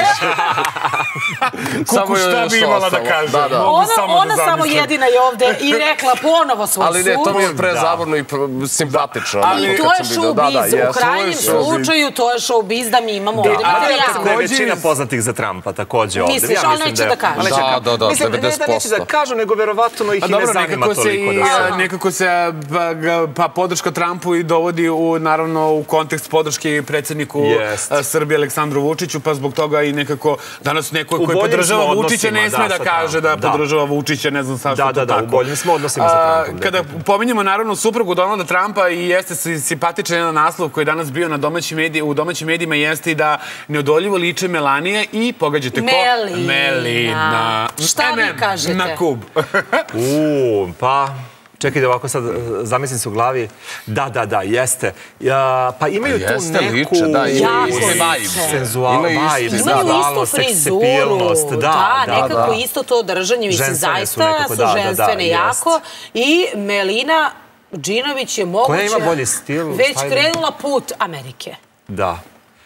Kuku šta bi imala da kaže. Ona samo jedina je ovde i rekla ponovo svoj sud. Ali ne, to mi je prezabavno i simpatično. I to je showbiz. U krajnjem slučaju to je showbiz da mi imamo ovdje materijal. Da je većina poznatih za Trumpa takođe ovdje. Misliš, ali neće da kaže. Da, da, da, mislim, devedeset posto. Ne da neće da kažu, nego verovatno ih i ne zanima toliko. Nekako se podrška Trumpu i dovodi naravno u kontekst podrške predsjedniku Srbije Aleksandru Vučiću, pa zbog toga i nekako danas neko koji podržava Vučića ne sme da kaže da podržava Vučića, ne znam sašto to tako. Da, da, u boljim smo odnosima sa Trumpom. Kada pominjemo naravno suprugu Donalda Trumpa i jeste simpatičan jedan naslov koji je danas bio u domaćim medijima jeste i da neodoljivo liče Melanija i pogađate ko? Melina. Šta vi kažete? Na Kub. Uuu, pa... Čekaj da ovako sad zamislim se u glavi. Da, da, da, jeste. Pa imaju tu neku senzualnost, seksepilnost. Da, nekako isto to držanje. Mislim, zaista su ženstvene jako. I Melina Džinović je moguće već krenula put Amerike. Da.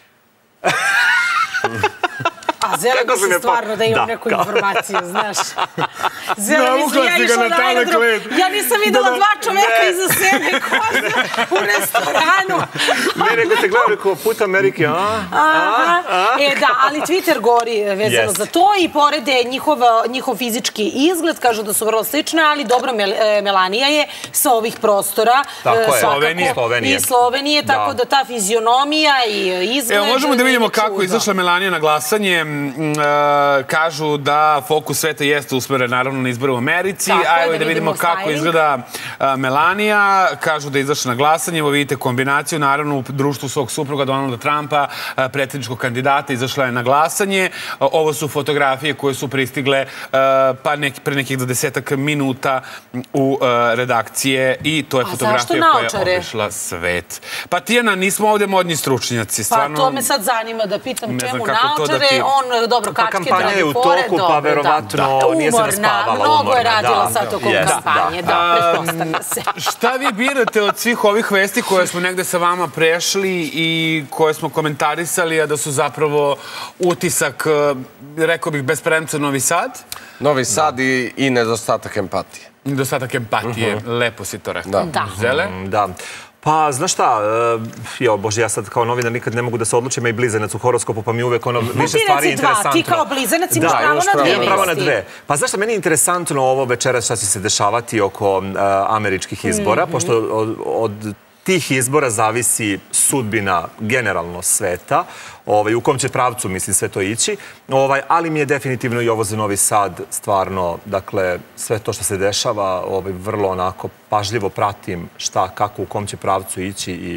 A Zelena se stvarno da imam neku informaciju, znaš. Zelena mislim, ja išla na aerodrom. Ja nisam videla dva čoveka iza sebe u restoranu. Ne, nego te gledam rekao put Amerike, a? E da, ali Twitter gori vezano za to i porede njihov fizički izgled, kažu da su vrlo slične, ali dobro, Melanija je sa ovih prostora. Slovenije. I Slovenije, tako da ta fizionomija i izgled... Evo, možemo da vidimo kako izašla Melanija na glasanje. Kažu da fokus sveta jeste usmeren naravno na izbore u Americi, a evo i da vidimo kako izgleda Melanija. Kažu da je izašla na glasanje, evo vidite kombinaciju, naravno u društvu svog supruga Donalda Trumpa, predsjedničkog kandidata, izašla je na glasanje. Ovo su fotografije koje su pristigle pa pre nekih desetak minuta u redakcije i to je fotografija koja je obišla svet. Pa Tijana, nismo ovdje modni stručnjaci. Pa to me sad zanima da pitam čemu naočare. On, dobro, kačke dragi pored. Kampanja je u toku, pa verovatno nije se raspavala. Mnogo je radila sad tokom kampanje, da, pretpostavlja se. Šta vi birate od svih ovih vesti koje smo negde sa vama prešli i koje smo komentarisali, a da su zapravo utisak, rekao bih, bez premca Novi Sad? Novi Sad i nedostatak empatije. Nedostatak empatije, lepo si to rekao. Da. Zele? Da. Pa, znaš šta, jo, Bože, ja sad kao novinar nikad ne mogu da se odlučim, i blizanac u horoskopu, pa mi uvek ono više stvari interesantno. Ti kao blizanac imaš pravo na dve vesti. Pravo na dve. Pa znaš šta, meni je interesantno ovo večera šta će se dešavati oko američkih izbora, pošto od tih izbora zavisi sudbina generalno sveta, u kom će pravcu, mislim, sve to ići, ali mi je definitivno i ovo za Novi Sad stvarno, dakle, sve to što se dešava, vrlo onako pažljivo pratim šta, kako, u kom će pravcu ići i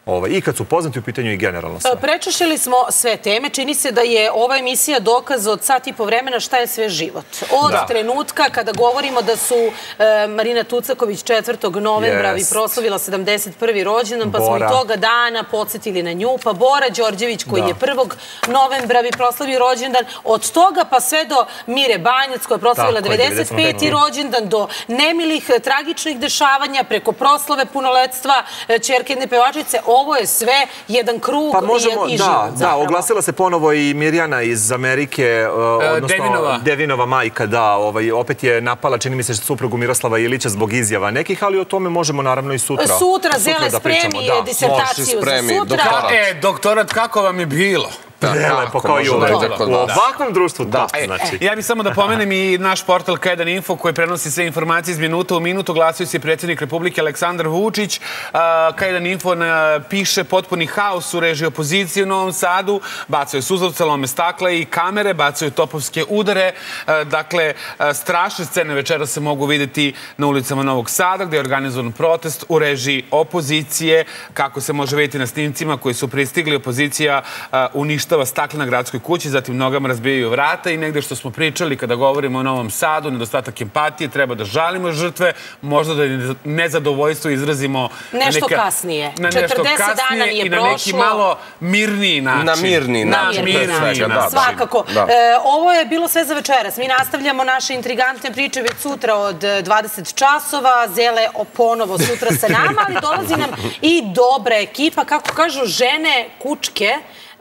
I kad su poznati u pitanju i generalno sve. Prečešili smo sve teme. Čini se da je ova emisija dokaz od sat i po vremena šta je sve život. Od trenutka kada govorimo da su Marina Tucaković četvrtog novembra bi proslavila sedamdeset prvi rođendan, pa smo i toga dana podsjetili na nju, pa Bora Đorđević koji je prvog novembra bi proslavio rođendan. Od toga pa sve do Mire Banjac koja je proslavila devedeset peti rođendan, do nemilih, tragičnih dešavanja, preko proslave punoletstva ćerke jedne pevačice. Ovo je sve jedan krug i život. Da, oglasila se ponovo i Mirjana iz Amerike, odnosno Devinova majka, da, opet je napala, čini mi se, suprugu Miroslava Ilića zbog izjava nekih, ali o tome možemo naravno i sutra. Sutra Zele spremi disertaciju za sutra. E, doktorat, kako vam je bilo? Prelepo, kao i uvek. U ovakvom društvu top, znači. Ja bih samo da pomenem i naš portal K jedan Info koji prenosi sve informacije iz minuta u minutu. Oglasio se predsjednik Republike Aleksandar Vučić. K jedan Info piše potpuni haos u režiji opozicije u Novom Sadu. Bacaju suzavce, lome stakla i kamere, bacaju topovske udare. Dakle, strašne scene večera se mogu vidjeti na ulicama Novog Sada gdje je organizovan protest u režiji opozicije. Kako se može vidjeti na snimcima koji su pristigli, opozicija uništava stakle na gradskoj kući, zatim nogama razbijaju vrata i negde što smo pričali kada govorimo o Novom Sadu, nedostatak empatije, treba da žalimo žrtve, možda da nezadovoljstvo izrazimo nešto kasnije. četrdeset dana nije prošlo. I na neki malo mirniji način. Na mirniji način. Svakako. Ovo je bilo sve za večeras. Mi nastavljamo naše intrigantne priče već sutra od dvadeset časova. Zele ponovo sutra sa nama, ali dolazi nam i dobra ekipa, kako kažu žene kučke.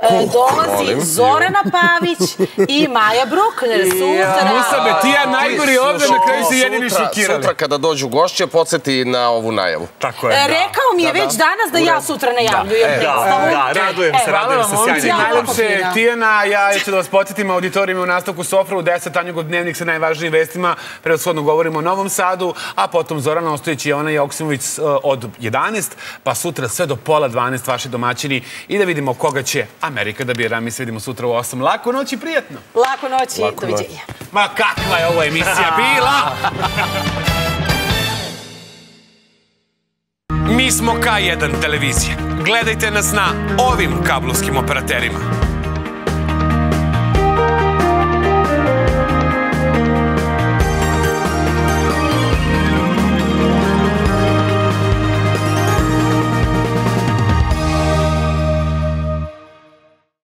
Dolazi Zorana Pavić i Maja Bruckner. Sutra. Musa Betija, najgori ovdje, na kraju se jedini šokirali. Sutra kada dođu gošće, podsjeti na ovu najavu. Tako je. Rekao mi je već danas da ja sutra najavljujem predstavu. Da, radujem se, radujem se sjajno. Najlepše, Tijana, ja ću da vas podsjetim, auditorijum u nastavku Sofra u deset, Tanjugov dnevnik sa najvažnijim vestima. Prevashodno govorimo o Novom Sadu, a potom Zorana Ostojić i Jovana Joksimović od jedanaest, pa sutra sve do pola dvanaest vaši domaćini i da vidimo koga će Amerika da bira. Mi se vidimo sutra u osam. Lako noć i prijatno. Lako noć i doviđenja. Ma kakva je ovo emisija bila? Mi smo K jedan televizija. Gledajte nas na ovim kablovskim operaterima.